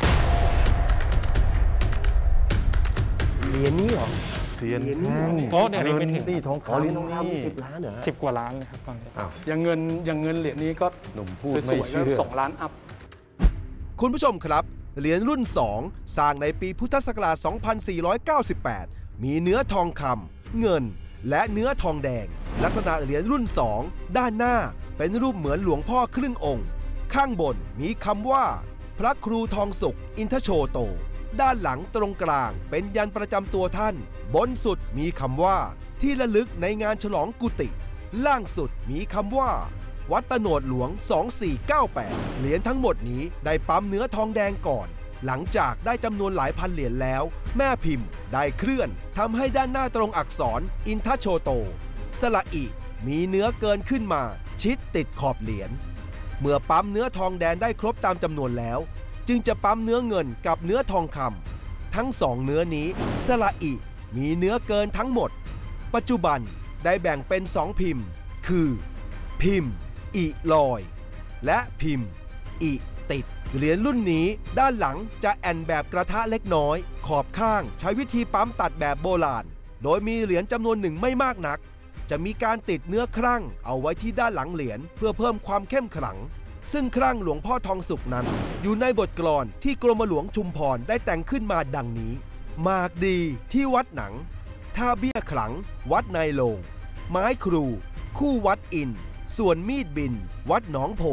เหรียญนี้เหรอเซียนแท่งอ๋อเดี๋ยวนี้ไม่ถึงนี่ทองขอเหรียญคำทองนี่คำสิบล้านเหรอสิบกว่าล้านเลยครับตอนนี้อ้าวอย่างเงินอย่างเงินเหรียญนี้ก็หนุ่มพูดสไม่วยๆก็เชื่อสองล้านอัพคุณผู้ชมครับ เหรียญรุ่น สอง สร้างในปีพุทธศักราช สองพันสี่ร้อยเก้าสิบแปด มีเนื้อทองคำเงิน และเนื้อทองแดง ลักษณะเหรียญรุ่น สอง ด้านหน้าเป็นรูปเหมือนหลวงพ่อครึ่งองค์ ข้างบนมีคำว่า พระครูทองสุขอินทโชโต ด้านหลังตรงกลางเป็นยันประจำตัวท่าน บนสุดมีคำว่า ที่ระลึกในงานฉลองกุฏิ ล่างสุดมีคำว่า วัดตโนดหลวง สองสี่เก้าแปด เหรียญทั้งหมดนี้ได้ปั๊มเนื้อทองแดงก่อน หลังจากได้จำนวนหลายพันเหรียญแล้ว แม่พิมพ์ได้เคลื่อนทำให้ด้านหน้าตรงอักษรอินทโชโต สระอิ มีเนื้อเกินขึ้นมา ชิดติดขอบเหรียญ เมื่อปั๊มเนื้อทองแดงได้ครบตามจำนวนแล้ว จึงจะปั๊มเนื้อเงินกับเนื้อทองคำทั้งสองเนื้อนี้สระอิ มีเนื้อเกินทั้งหมด ปัจจุบันได้แบ่งเป็นสองพิมพ์ คือ พิมพ์ อิลอย และพิมพ์ อิติด เหรียญรุ่นนี้ด้านหลังจะแอนแบบกระทะเล็กน้อย ขอบข้างใช้วิธีปั๊มตัดแบบโบราณ โดยมีเหรียญจำนวนหนึ่งไม่มากนัก จะมีการติดเนื้อครั่งเอาไว้ที่ด้านหลังเหรียญเพื่อเพิ่มความเข้มขลัง ซึ่งครั่งหลวงพ่อทองสุขนั้น อยู่ในบทกลอนที่กรมหลวงชุมพรได้แต่งขึ้นมาดังนี้ หมากดีที่วัดหนัง ท่าเบี้ยขลัง วัดนายโลง ไม้ครู คู่วัดอิน ส่วนมีดบิน วัดหนองโพ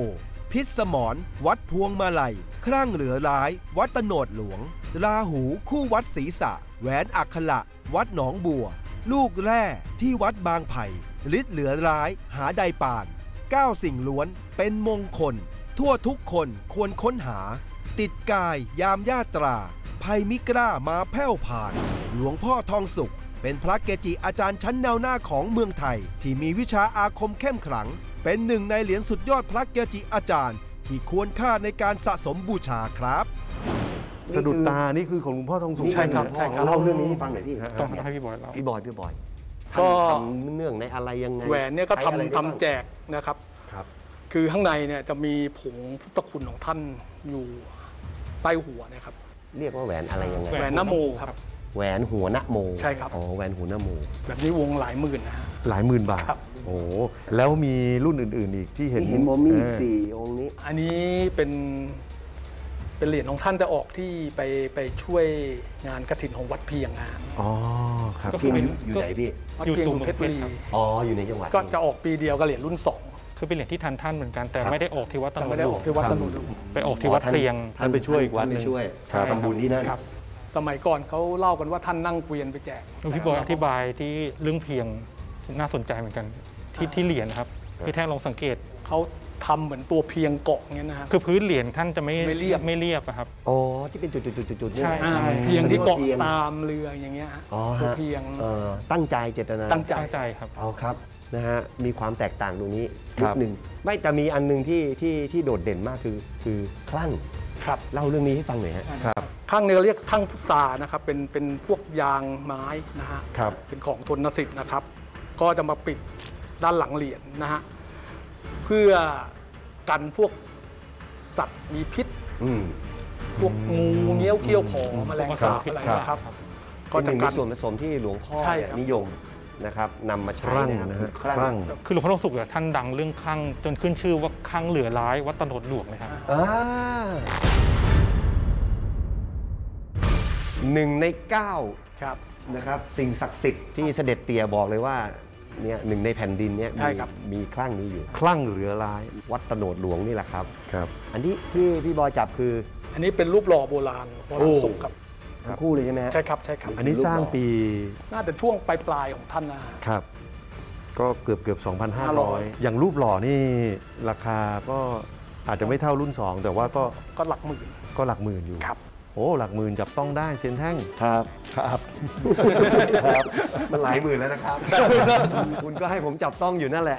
พิษสมรวัดพวงมาลัยครั่งเหลือร้ายวัดตโนดหลวงราหูคู่วัดศรีสะแหวนอัคระวัดหนองบัวลูกแร่ที่วัดบางไผ่ฤทธิ์เหลือร้ายหาใดปานเก้าสิ่งล้วนเป็นมงคลทั่วทุกคนควรค้นหาติดกายยามญาตราภัยมิกล้ามาแผ่วผ่านหลวงพ่อทองสุขเป็นพระเกจิอาจารย์ชั้นแนวหน้าของเมืองไทยที่มีวิชาอาคมเข้มขลังเป็นหนึ่งในเหรียญสุดยอดพระเกจิอาจารย์ที่ควรค่าในการสะสมบูชาครับสะดุดตานี่คือของหลวงพ่อทองสุขใช่ครับใช่ครับเล่าเรื่องนี้ให้ฟังหน่อยพี่ต้องให้พี่บอยเล่าพี่บอยพี่บอยก็ทำเนื่องในอะไรยังไงแหวนเนี่ยก็ใช้อะไรทำได้บ้างทำแจกนะครับครับคือข้างในเนี่ยจะมีผงพุทธคุณของท่านอยู่ใต้หัวนะครับเรียกว่าแหวนอะไรยังไงแหวนนโมครับแหวนหัวนะโมใช่ครับอ๋อแหวนหัวนะโมแบบนี้วงหลายหมื่นนะฮะหลายหมื่นบาทครับโอ้โหแล้วมีรุ่นอื่นๆอีกที่เห็นเห็นโมมี่เออสี่องค์นี้อันนี้เป็นเป็นเหรียญของท่านแต่ออกที่ไปไปช่วยงานกฐินของวัดเพียงงานอ๋อครับก็พี่เป็นอยู่ไหนพี่วัดอยู่เพียงตัวเมืองเพชรบุรีเมืองเพชรครับอ๋ออยู่ในจังหวัดก็จะออกปีเดียวกับเหรียญรุ่นสองคือเป็นเหรียญที่ทันท่านเหมือนกันแต่ครับไม่ได้ออกที่วัดตแต่โนไม่ดได้หลอวอง กที่วัดตะลุนไปออกที่วัดเพลียงท่านไปช่วยอีกวัดหนึ่งท่านไปช่วยครับทำบุญที่นั่นครับ สมัยก่อนเขาเล่ากันว่าท่านนั่งเกวียนไปแจกพี่บอยอธิบายที่เรื่องเพียงน่าสนใจเหมือนกันที่ที่เหรียญนะครับพี่แท่งลองสังเกตเขาทำเหมือนตัวเพียงเกาะเงี้ยนะครับคือพื้นเหรียญท่านจะไม่ไม่เรียบไม่เรียบอะครับอ๋อที่เป็นจุดๆๆๆๆนี่ใช่อ่านะเพียงที่เกาะพียงตามเรืออย่างเงี้ยฮะอ๋อตัวฮะเพียงเอ่อตั้งใจเจตนาตั้งใจตั้งใจครับเอาครับนะฮะมีความแตกต่างตรงนี้ครันิดบหนึ่งไม่แต่มีอันหนึงที่ที่ที่โดดเด่นมากคือคือคลั่งครับเล่าเรื่องนี้ให้ฟังหน่อยฮะครับข้างเนื้อเรียกข้างพุทรานะครับเป็นเป็นพวกยางไม้นะฮะครับเป็นของทนสิทธิ์นะครับ ก็จะมาปิดด้านหลังเหรียญนะฮะเพื่อกันพวกสัตว์มีพิษอืมพวกงูเงี้ยวเขี้ยวขอแมลงสาบครับอะไรครับนะครับก็ก็จะจะมีกันส่วนผสมที่หลวงพ่อใช่เนี่ยครับนิยมนะครับนำมาคใช้ลั่งนะนะครัฮะบคลั่งคือหลวงพ่อทองสุขเนี่ยท่านดังเรื่องคลั่งจนขึ้นชื่อว่าคลั่งเหลือร้ายวัดตโนดหลวงเลยครับอ่าหนึ่งในเก้าครับนะครับสิ่งศักดิ์สิทธิ์ที่เสด็จเตี่ยบอกเลยว่าเนี่ยหนึ่งในแผ่นดินเนี่ยใช่มีครับมีคลั่งนี้อยู่คลั่งเหลือร้ายวัดตโนดหลวงนี่แหละครับครับอันที่ที่พี่บอยจับคืออันนี้เป็นรูปหล่อโบราณโบราณสุขครับทั้งคู่เลยใช่ไหมฮะใช่ครับใช่ครับอันนี้สร้างปีน่าจะช่วงปลายปลายๆของท่านนะฮะครับ ก็เกือบเกือบสองพันห้าร้อยห้าร้อยอย่างรูปหล่อนี่ราคาก็อาจจะไม่เท่ารุ่นสองแต่ว่าก็ก็หลักหมื่นก็หลักหมื่นอยู่ครับโอ้หลักหมื่นจับต้องได้เซียนแท่งครับครับครับมันหลายหมื่นแล้วนะครับ คุณก็ให้ผมจับต้องอยู่นั่นแหละ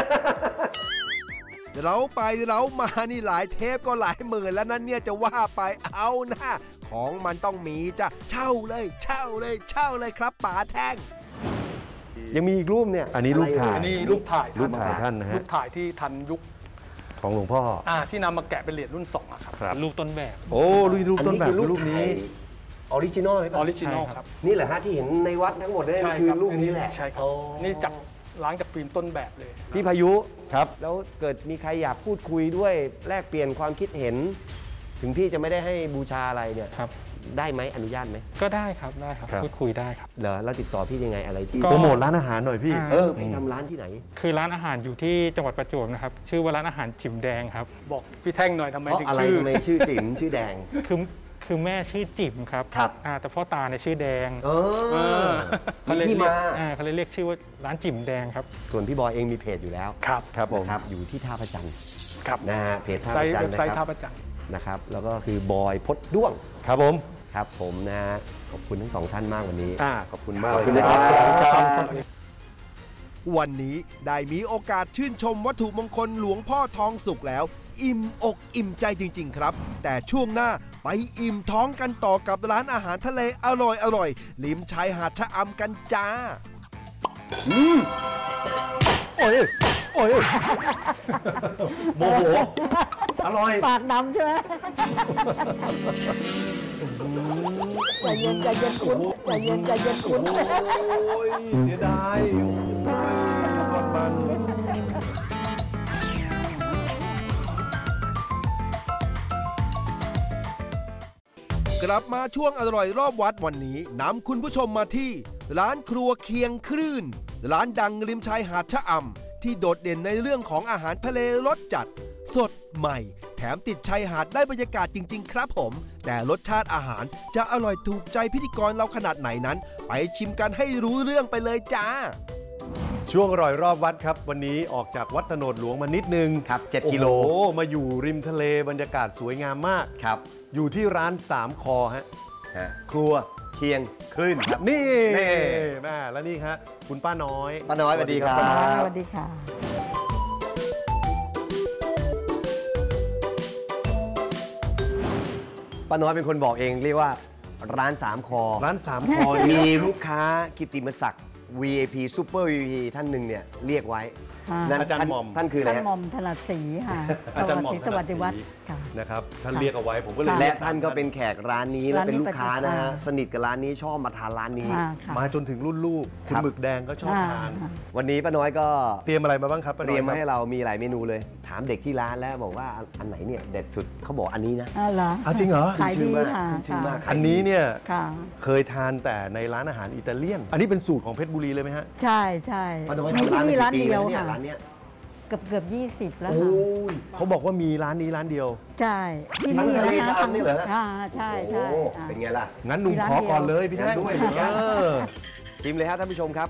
เราไปเรามานี่หลายเทปก็หลายหมื่นแล้วนั่นเนี่ยจะว่าไปเอานะของมันต้องมีจ้ะเช่าเลยเช่าเลยเช่าเลยครับป๋าแท่งยังมีอีกรูปเนี่ยอันนี้รูปถ่ายอันนี้รูปถ่ายรูปถ่ายท่านนะรูฮะปถ่ายที่ทันยุคของหลวงพ่ออ่าที่นำมาแกะเป็นเหรียญรุ่นสองอะครับครับรูปต้นแบบโอ้รูปรูปต้นแบบคือรูปนี้ออริจินอลเลยอป่ะอริจินอลใช่คครัรับบนี่แหละฮะที่เห็นในวัดทั้งหมดเนี่ยใช่คือครับรูปนี้แหละใช่ครับอ๋อนี่จับล้างจากฟิล์มต้นแบบเลยพี่พายุครับแล้วเกิดมีใครอยากพูดคุยด้วยแลกเปลี่ยนความคิดเห็น ถึงพี่จะไม่ได้ให้บูชาอะไรเนี่ยครับได้ไหมอนุญาตไหมก็ได้ครับได้ครับครับพูดคุยได้ครับเหรอแล้วติดต่อพี่ยังไงอะไรที่ก็โปรโมทร้านอาหารหน่อยพี่อ่าเออไปทำร้านที่ไหนคือร้านอาหารอยู่ที่จังหวัดประจวบนะครับ ชื่อว่าร้านอาหารจิ๋มแดงครับบอกพี่แท่งหน่อยทำไมเพราะถึงอะไรชื่อทำไมชื่อจิ๋มชื่อแดงคือคือแม่ชื่อจิ๋มครับครับอ่าแต่พ่อตาเนี่ยชื่อแดงเอเอออมีที่เรียมากอ่าเขาเลยเรียกชื่อว่าร้านจิ๋มแดงครับส่วนพี่บอยเองมีเพจอยู่แล้วครับครับผมนะครับอยู่ที่ท่าพระจันทร์ครับนะฮะเพจท่าไซพระต์จันทเว็บร์นะไซต์คท่ารับประจังนะครับ แล้วก็คือบอยพดด้วงครับผมครับผมนะฮะขอบคุณทั้งสองท่านมากวันนี้อ่าขอบคุณมากขอบเลยคุณนะครับครับวันนี้ได้มีโอกาสชื่นชมวัตถุมงคลหลวงพ่อทองสุขแล้ว อิ่มอกอิ่มใจจริงๆครับ แต่ช่วงหน้าไปอิ่มท้องกันต่อกับร้านอาหารทะเลอร่อยๆริมชายหาดชะอำกันจ้าโอ้ยโอ้ยโมโหอร่อยปากดำใช่ไหมใจเย็นใจเย็นคุณใจเย็นใจเย็นคุณโอ้ยเสียดายโอ้ยมันมันกลับมาช่วงอร่อยรอบวัดวันนี้นำคุณผู้ชมมาที่ ร้านครัวเคียงคลื่น ร้านดังริมชายหาดชะอำที่โดดเด่นในเรื่องของอาหารทะเลรสจัดสดใหม่แถมติดชายหาดได้บรรยากาศจริงๆครับผมแต่รสชาติอาหารจะอร่อยถูกใจพิธีกรเราขนาดไหนนั้นไปชิมกันให้รู้เรื่องไปเลยจ้าช่วงอร่อยรอบวัดครับวันนี้ออกจากวัดโหนดหลวงมานิดนึงครับเจ็ดกิโลโอ้มาอยู่ริมทะเลบรรยากาศสวยงามมากครับอยู่ที่ร้านสามคอฮะครัวเคียงคลื่นครับนี่แม่แล้วนี่ครับคุณป้าน้อยป้าน้อยสวัสดีครับสวัสดีค่ะป้าน้อยเป็นคนบอกเองเรียกว่าร้านสามคอร้านสามคอมีลูกค้ากิตติมศักดิ์ วี ไอ พี Super วี ไอ พี ท่านหนึ่งเนี่ยเรียกไว้อาจารย์หม่อมท่านคืออะไรท่านหม่อมถนัดศรีค่ะอาจารย์หม่อมสวัสดิวัฒน์นะครับท่านเรียกเอาไว้ผมก็เลยและท่านก็เป็นแขกร้านนี้และเป็นลูกค้านะฮะสนิทกับร้านนี้ชอบมาทานร้านนี้มาจนถึงรุ่นลูกคุณหมึกแดงก็ชอบทานวันนี้ป้าน้อยก็เตรียมอะไรมาบ้างครับเตรียมมาให้เรามีหลายเมนูเลยถามเด็กที่ร้านแล้วบอกว่าอันไหนเนี่ยเด็ดสุดเขาบอกอันนี้นะอ๋อเหรอจริงเหรอขายดีค่ะอันนี้เนี่ยเคยทานแต่ในร้านอาหารอิตาเลียนอันนี้เป็นสูตรของเพชรบุรีเลยไหมฮะใช่ใช่มีที่นี่ร้านเดียวค่ะร้านเนี้ยเกือบเกือบยี่สิบแล้วค่ะเขาบอกว่ามีร้านนี้ร้านเดียวใช่ที่นี่นะคะทำนี่เหรออ่าใช่ใช่เป็นไงล่ะงั้นหนุ่มขอก่อนเลยพี่แท่งด้วยชิมเลยครับท่านผู้ชมครับ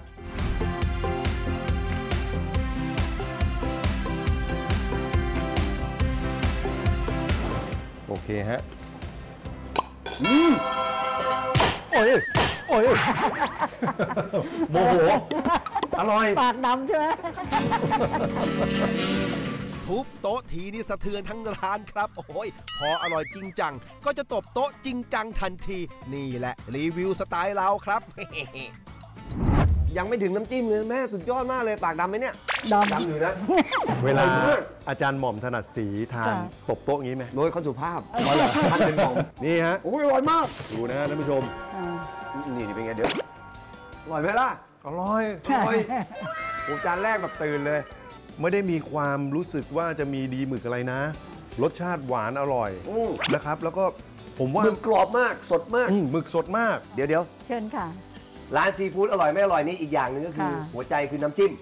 โอเคฮะอืมโอ้ยโอ้ยโมโหอร่อยปากดำใช่ไหมทุบโต๊ะทีนี่สะเทือนทั้งร้านครับโอ้ยพออร่อยจริงจังก็จะตบโต๊ะจริงจังทันทีนี่แหละรีวิวสไตล์เราครับยังไม่ถึงน้ำจิ้มเลยแม่สุดยอดมากเลยปากดำไหมเนี่ยดำดำอยู่นะเวลาอาจารย์หม่อมถนัดสีทานตบโต๊ะงี้ไหมโดยเขาสุภาพท่านเป็นหม่อมนี่ฮะโอ้ยอร่อยมากดูนะฮะท่านผู้ชมนี่เป็นไงเดี๋ยวอร่อยไหมล่ะอร่อยอร่อยโอ้จานแรกแบบตื่นเลยไม่ได้มีความรู้สึกว่าจะมีดีหมึกอะไรนะรสชาติหวานอร่อยนะครับแล้วก็ผมว่าหมึกกรอบมากสดมากหมึกสดมากเดี๋ยวเดี๋ยวเชิญค่ะร้านซีฟู้ดอร่อยไม่อร่อยนี่อีกอย่างหนึ่งก็คือหัวใจคือน้ำจิ้ม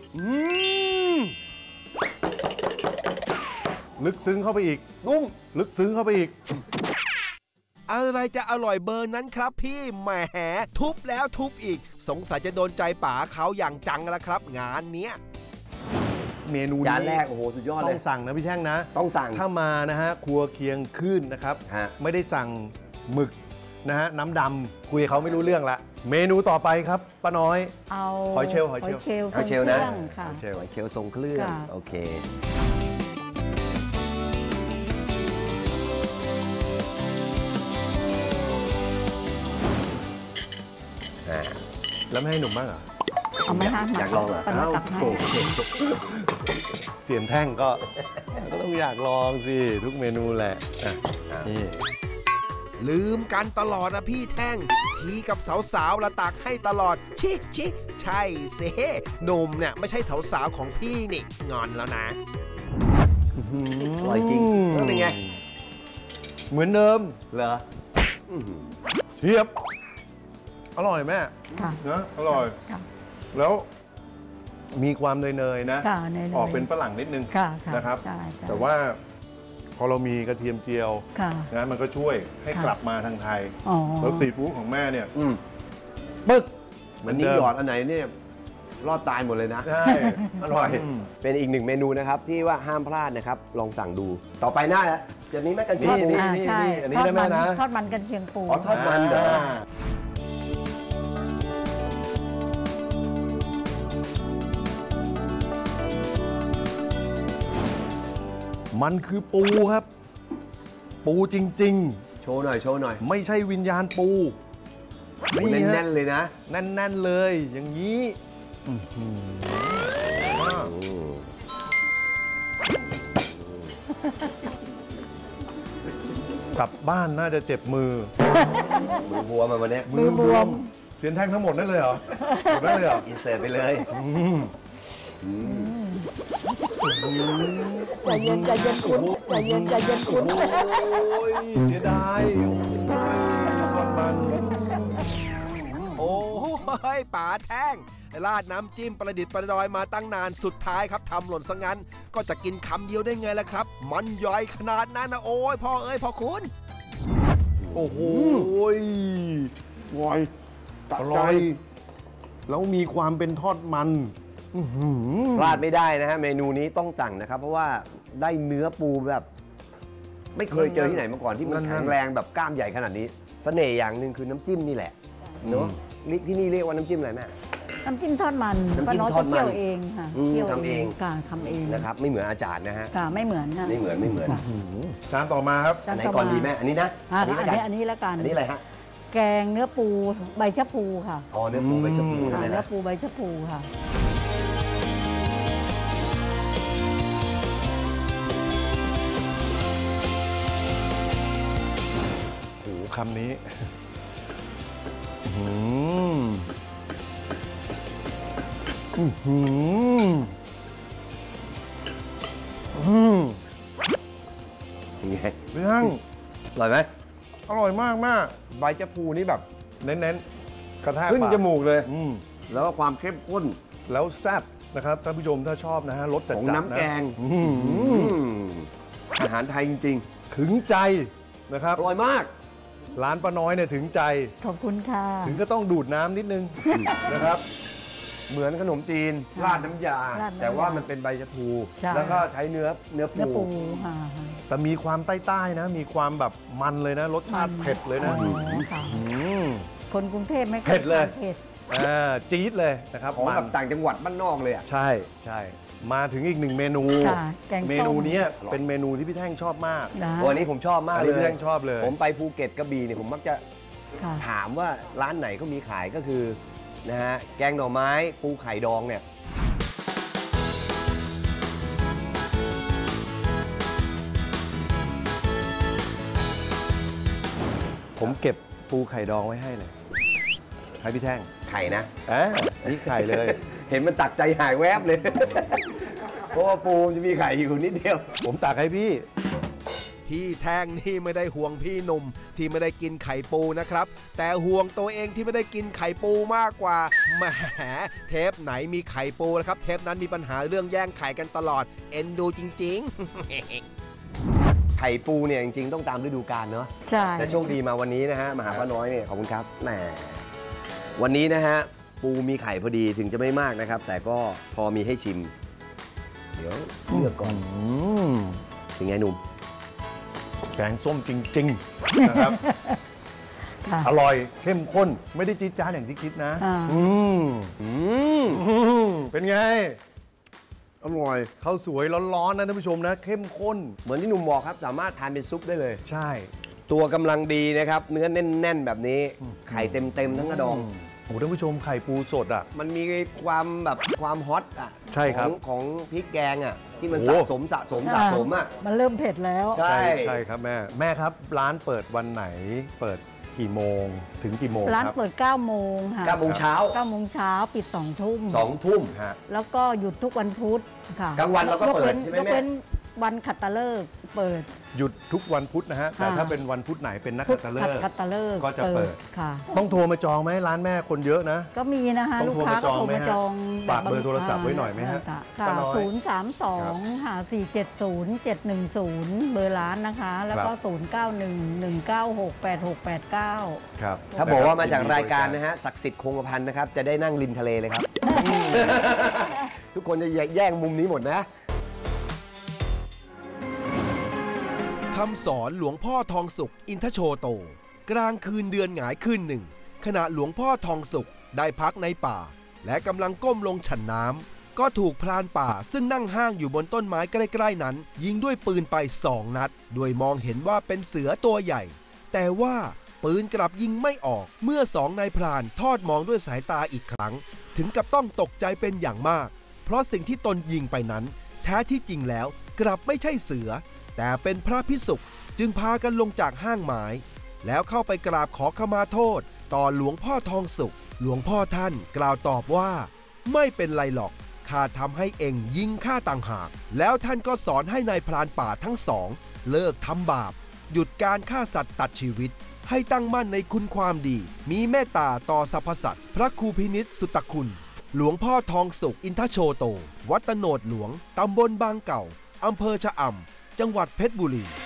ลึกซึ้งเข้าไปอีกนุ่มลึกซึ้งเข้าไปอีกอะไรจะอร่อยเบอร์นั้นครับพี่แหมทุบแล้วทุบอีกสงสัยจะโดนใจป๋าเขาอย่างจังแล้วครับงานเนี้ยเมนูจานแรกโอ้โหสุดยอดเลยต้องสั่งนะพี่แท่งนะต้องสั่งถ้ามานะฮะครัวเคียงขึ้นนะครับไม่ได้สั่งหมึกนะฮะน้ำดำคุยเขาไม่รู้เรื่องละเมนูต่อไปครับป้าน้อยเอาหอยเชลล์หอยเชลล์หอยเชลล์นะหอยเชลล์หอยเชลล์ทรงเครื่องโอเคแล้วไม่ให้หนุ่มบ้างเหรอเอาไม่ให้อยากลองเหรออ้าวโถเสียนแท่งก็ก็ต้องอยากลองสิทุกเมนูแหละนี่ลืมกันตลอดนะพี่แท่งทีกับสาวๆละตักให้ตลอดชิชิใช่เซ่หนุ่มเนี่ยไม่ใช่สาวๆของพี่นี่งอนแล้วนะอร่อยจริงเป็นไงเหมือนเดิมเหรอเทียบอร่อยแม่นะอร่อยแล้วมีความเนยๆนะออกเป็นฝรั่งนิดนึงนะครับแต่ว่าพอเรามีกระเทียมเจียวนะมันก็ช่วยให้กลับมาทางไทยแล้วซีฟู้ดของแม่เนี่ยปึ๊กมันนี่หยอดอันไหนเนี่ยรอดตายหมดเลยนะใช่อร่อยเป็นอีกหนึ่งเมนูนะครับที่ว่าห้ามพลาดนะครับลองสั่งดูต่อไปหน้าจะนี้แม่กันเชียงปูนี่อันนี้ได้ไหมนะทอดมันกันเชียงปูทอดมันเด้อมันคือปูครับปูจริงๆโชว์หน่อยโชว์หน่อยไม่ใช่วิญญาณปูแน่นๆเลยนะแน่นๆเลยอย่างนี้กลับบ้านน่าจะเจ็บมือมือบวมมาวันนี้มือบวมเสียนแท่งทั้งหมดนั่นเลยเหรอหมดได้เลยเหรออินเสิร์ตไปเลยใจเย็นใจเย็นคุณใจเย็นใจเย็นคุณโอ้ยเสียดายโอ้ยป๋าแท่งราดน้ำจิ้มประดิษฐ์ประดอยมาตั้งนานสุดท้ายครับทำหล่นซะงั้นก็จะกินคำเดียวได้ไงล่ะครับมันย่อยขนาดนั้นนะโอ้ยพ่อเอ้ยพ่อคุณโอ้โหวอยอร่อยแล้วมีความเป็นทอดมันพลาดไม่ได้นะฮะเมนูนี้ต้องสั่งนะครับเพราะว่าได้เนื้อปูแบบไม่เคยเจอที่ไหนมาก่อนที่มันแข็งแรงแบบกล้ามใหญ่ขนาดนี้เสน่ห์อย่างหนึ่งคือน้ำจิ้มนี่แหละเนาะที่นี่เรียกว่าน้ำจิ้มอะไรแม่น้ำจิ้มทอดมันป้าน้อยจะเคี่ยวเองค่ะเคี่ยวทำเองค่ะทำเองนะครับไม่เหมือนอาจารย์นะฮะค่ะไม่เหมือนไม่เหมือนไม่เหมือนจานต่อมาครับอันไหนก่อนดีแม่อันนี้นะอันนี้อันนี้แล้วกันอันนี้อะไรฮะแกงเนื้อปูใบชะพูค่ะอ๋อเนื้อปูใบชะพูเนื้อปูใบชะพูค่ะโอ้คำนี้อืมอืมอืมอืมยังไงเรื่องอร่อยไหมอร่อยมากมากใบชะพูนี่แบบเน้นๆกระแทกขึ้นจมูกเลยแล้วก็ความเข้มข้นแล้วแซ่บนะครับท่านผู้ชมถ้าชอบนะฮะรสจัดของน้ำแกงอาหารไทยจริงๆถึงใจนะครับอร่อยมากร้านป้าน้อยเนี่ยถึงใจขอบคุณค่ะถึงก็ต้องดูดน้ำนิดนึงนะครับเหมือนขนมจีนราดน้ำยาแต่ว่ามันเป็นใบชะพูแล้วก็ใช้เนื้อเนื้อปูแต่มีความใต้ๆนะมีความแบบมันเลยนะรสชาติเผ็ดเลยนะคนกรุงเทพไม่เผ็ดเลยจี๊ดเลยนะครับของแบบต่างจังหวัดบ้านนอกเลยอ่ะใช่ใช่มาถึงอีกหนึ่งเมนูเมนูนี้เป็นเมนูที่พี่แท่งชอบมากวันนี้ผมชอบมากเลยพี่แท่งชอบเลยผมไปภูเก็ตกระบี่เนี่ยผมมักจะถามว่าร้านไหนก็มีขายก็คือนะฮะแกงหน่อไม้ปูไข่ดองเนี่ยผมเก็บปูไข่ดองไว้ให้เลยให้พี่แท่งไข่นะเอ๊ะนี่ไข่เลยเห็นมันตักใจหายแวบเลยเพราะว่าปูจะมีไข่อยู่นิดเดียวผมตักให้พี่พี่แท่งนี่ไม่ได้ห่วงพี่หนุ่มที่ไม่ได้กินไข่ปูนะครับแต่ห่วงตัวเองที่ไม่ได้กินไข่ปูมากกว่าแหมเทปไหนมีไข่ปูนะครับเทปนั้นมีปัญหาเรื่องแย่งไข่กันตลอดเอ็นดูจริงๆไข่ปูเนี่ยจริงๆต้องตามฤดูกาลเนาะใช่แต่โชคดีมาวันนี้นะฮะมาหาป้าน้อยเนี่ยขอบคุณครับแหมวันนี้นะฮะปูมีไข่พอดีถึงจะไม่มากนะครับแต่ก็พอมีให้ชิมเดี๋ยวเลือกก่อนเป็นไงหนุ่มแกงส้มจริงๆนะครับอร่อยเข้มข้นไม่ได้จี๊ดจ๊าดอย่างที่คิดนะอืมเป็นไงอร่อยข้าวสวยร้อนๆนะท่านผู้ชมนะเข้มข้นเหมือนที่หนุ่มบอกครับสามารถทานเป็นซุปได้เลยใช่ตัวกำลังดีนะครับเนื้อแน่นๆแบบนี้ไข่เต็มๆทั้งกระดองโอ้ท่านผู้ชมไข่ปูสดอ่ะมันมีความแบบความฮอตอ่ะใช่ครับของพริกแกงอ่ะที่มันสะสมสะสมสะสมอ่ะมันเริ่มเผ็ดแล้วใช่ใช่ครับแม่แม่ครับร้านเปิดวันไหนเปิดกี่โมงถึงกี่โมงร้านเปิดเก้าโมงค่ะเก้าโมงเช้าเก้าโมงเช้าปิดสองทุ่มสองทุ่มฮะแล้วก็หยุดทุกวันพุธค่ะกลางวันเราก็เปิดใช่ไหมแม่ยกเว้นวันขัตฤกษ์เปิดหยุดทุกวันพุธนะฮะแต่ถ้าเป็นวันพุธไหนเป็นนักขัตฤกษ์ก็จะเปิดค่ะต้องโทรมาจองไหมร้านแม่คนเยอะนะก็มีนะคะลูกค้าก็โทรมาจองฝากเบอร์โทรศัพท์ไว้หน่อยไหมฮะค่ะศูนย์สามสองห้าสี่เจ็ดศูนย์เจ็ดหนึ่งศูนย์เบอร์ร้านนะคะแล้วก็ศูนย์เก้าหนึ่งหนึ่งเก้าหกแปดหกแปดเก้าครับถ้าบอกว่ามาจากรายการนะฮะศักดิ์สิทธิ์คงกระพันนะครับจะได้นั่งริมทะเลเลยครับทุกคนจะแย่งมุมนี้หมดนะคำสอนหลวงพ่อทองสุขอินทโชโตกลางคืนเดือนหงายคืนหนึ่งขณะหลวงพ่อทองสุขได้พักในป่าและกำลังก้มลงฉันน้ำก็ถูกพรานป่าซึ่งนั่งห้างอยู่บนต้นไม้ใกล้ๆนั้นยิงด้วยปืนไปสองนัดโดยมองเห็นว่าเป็นเสือตัวใหญ่แต่ว่าปืนกลับยิงไม่ออกเมื่อสองนายพรานทอดมองด้วยสายตาอีกครั้งถึงกับต้องตกใจเป็นอย่างมากเพราะสิ่งที่ตนยิงไปนั้นแท้ที่จริงแล้วกลับไม่ใช่เสือแต่เป็นพระภิกษุจึงพากันลงจากห้างไม้แล้วเข้าไปกราบขอขมาโทษต่อหลวงพ่อทองสุขหลวงพ่อท่านกล่าวตอบว่าไม่เป็นไรหรอกข้าทำให้เองยิงข้าต่างหากแล้วท่านก็สอนให้นายพรานป่าทั้งสองเลิกทำบาปหยุดการฆ่าสัตว์ตัดชีวิตให้ตั้งมั่นในคุณความดีมีเมตตาต่อสรรพสัตว์พระครูพินิจสุตคุณหลวงพ่อทองสุขอินทโชโตวัดตโนดหลวงตำบลบางเก่าอำเภอชะอำจังหวัดเพชรบุรี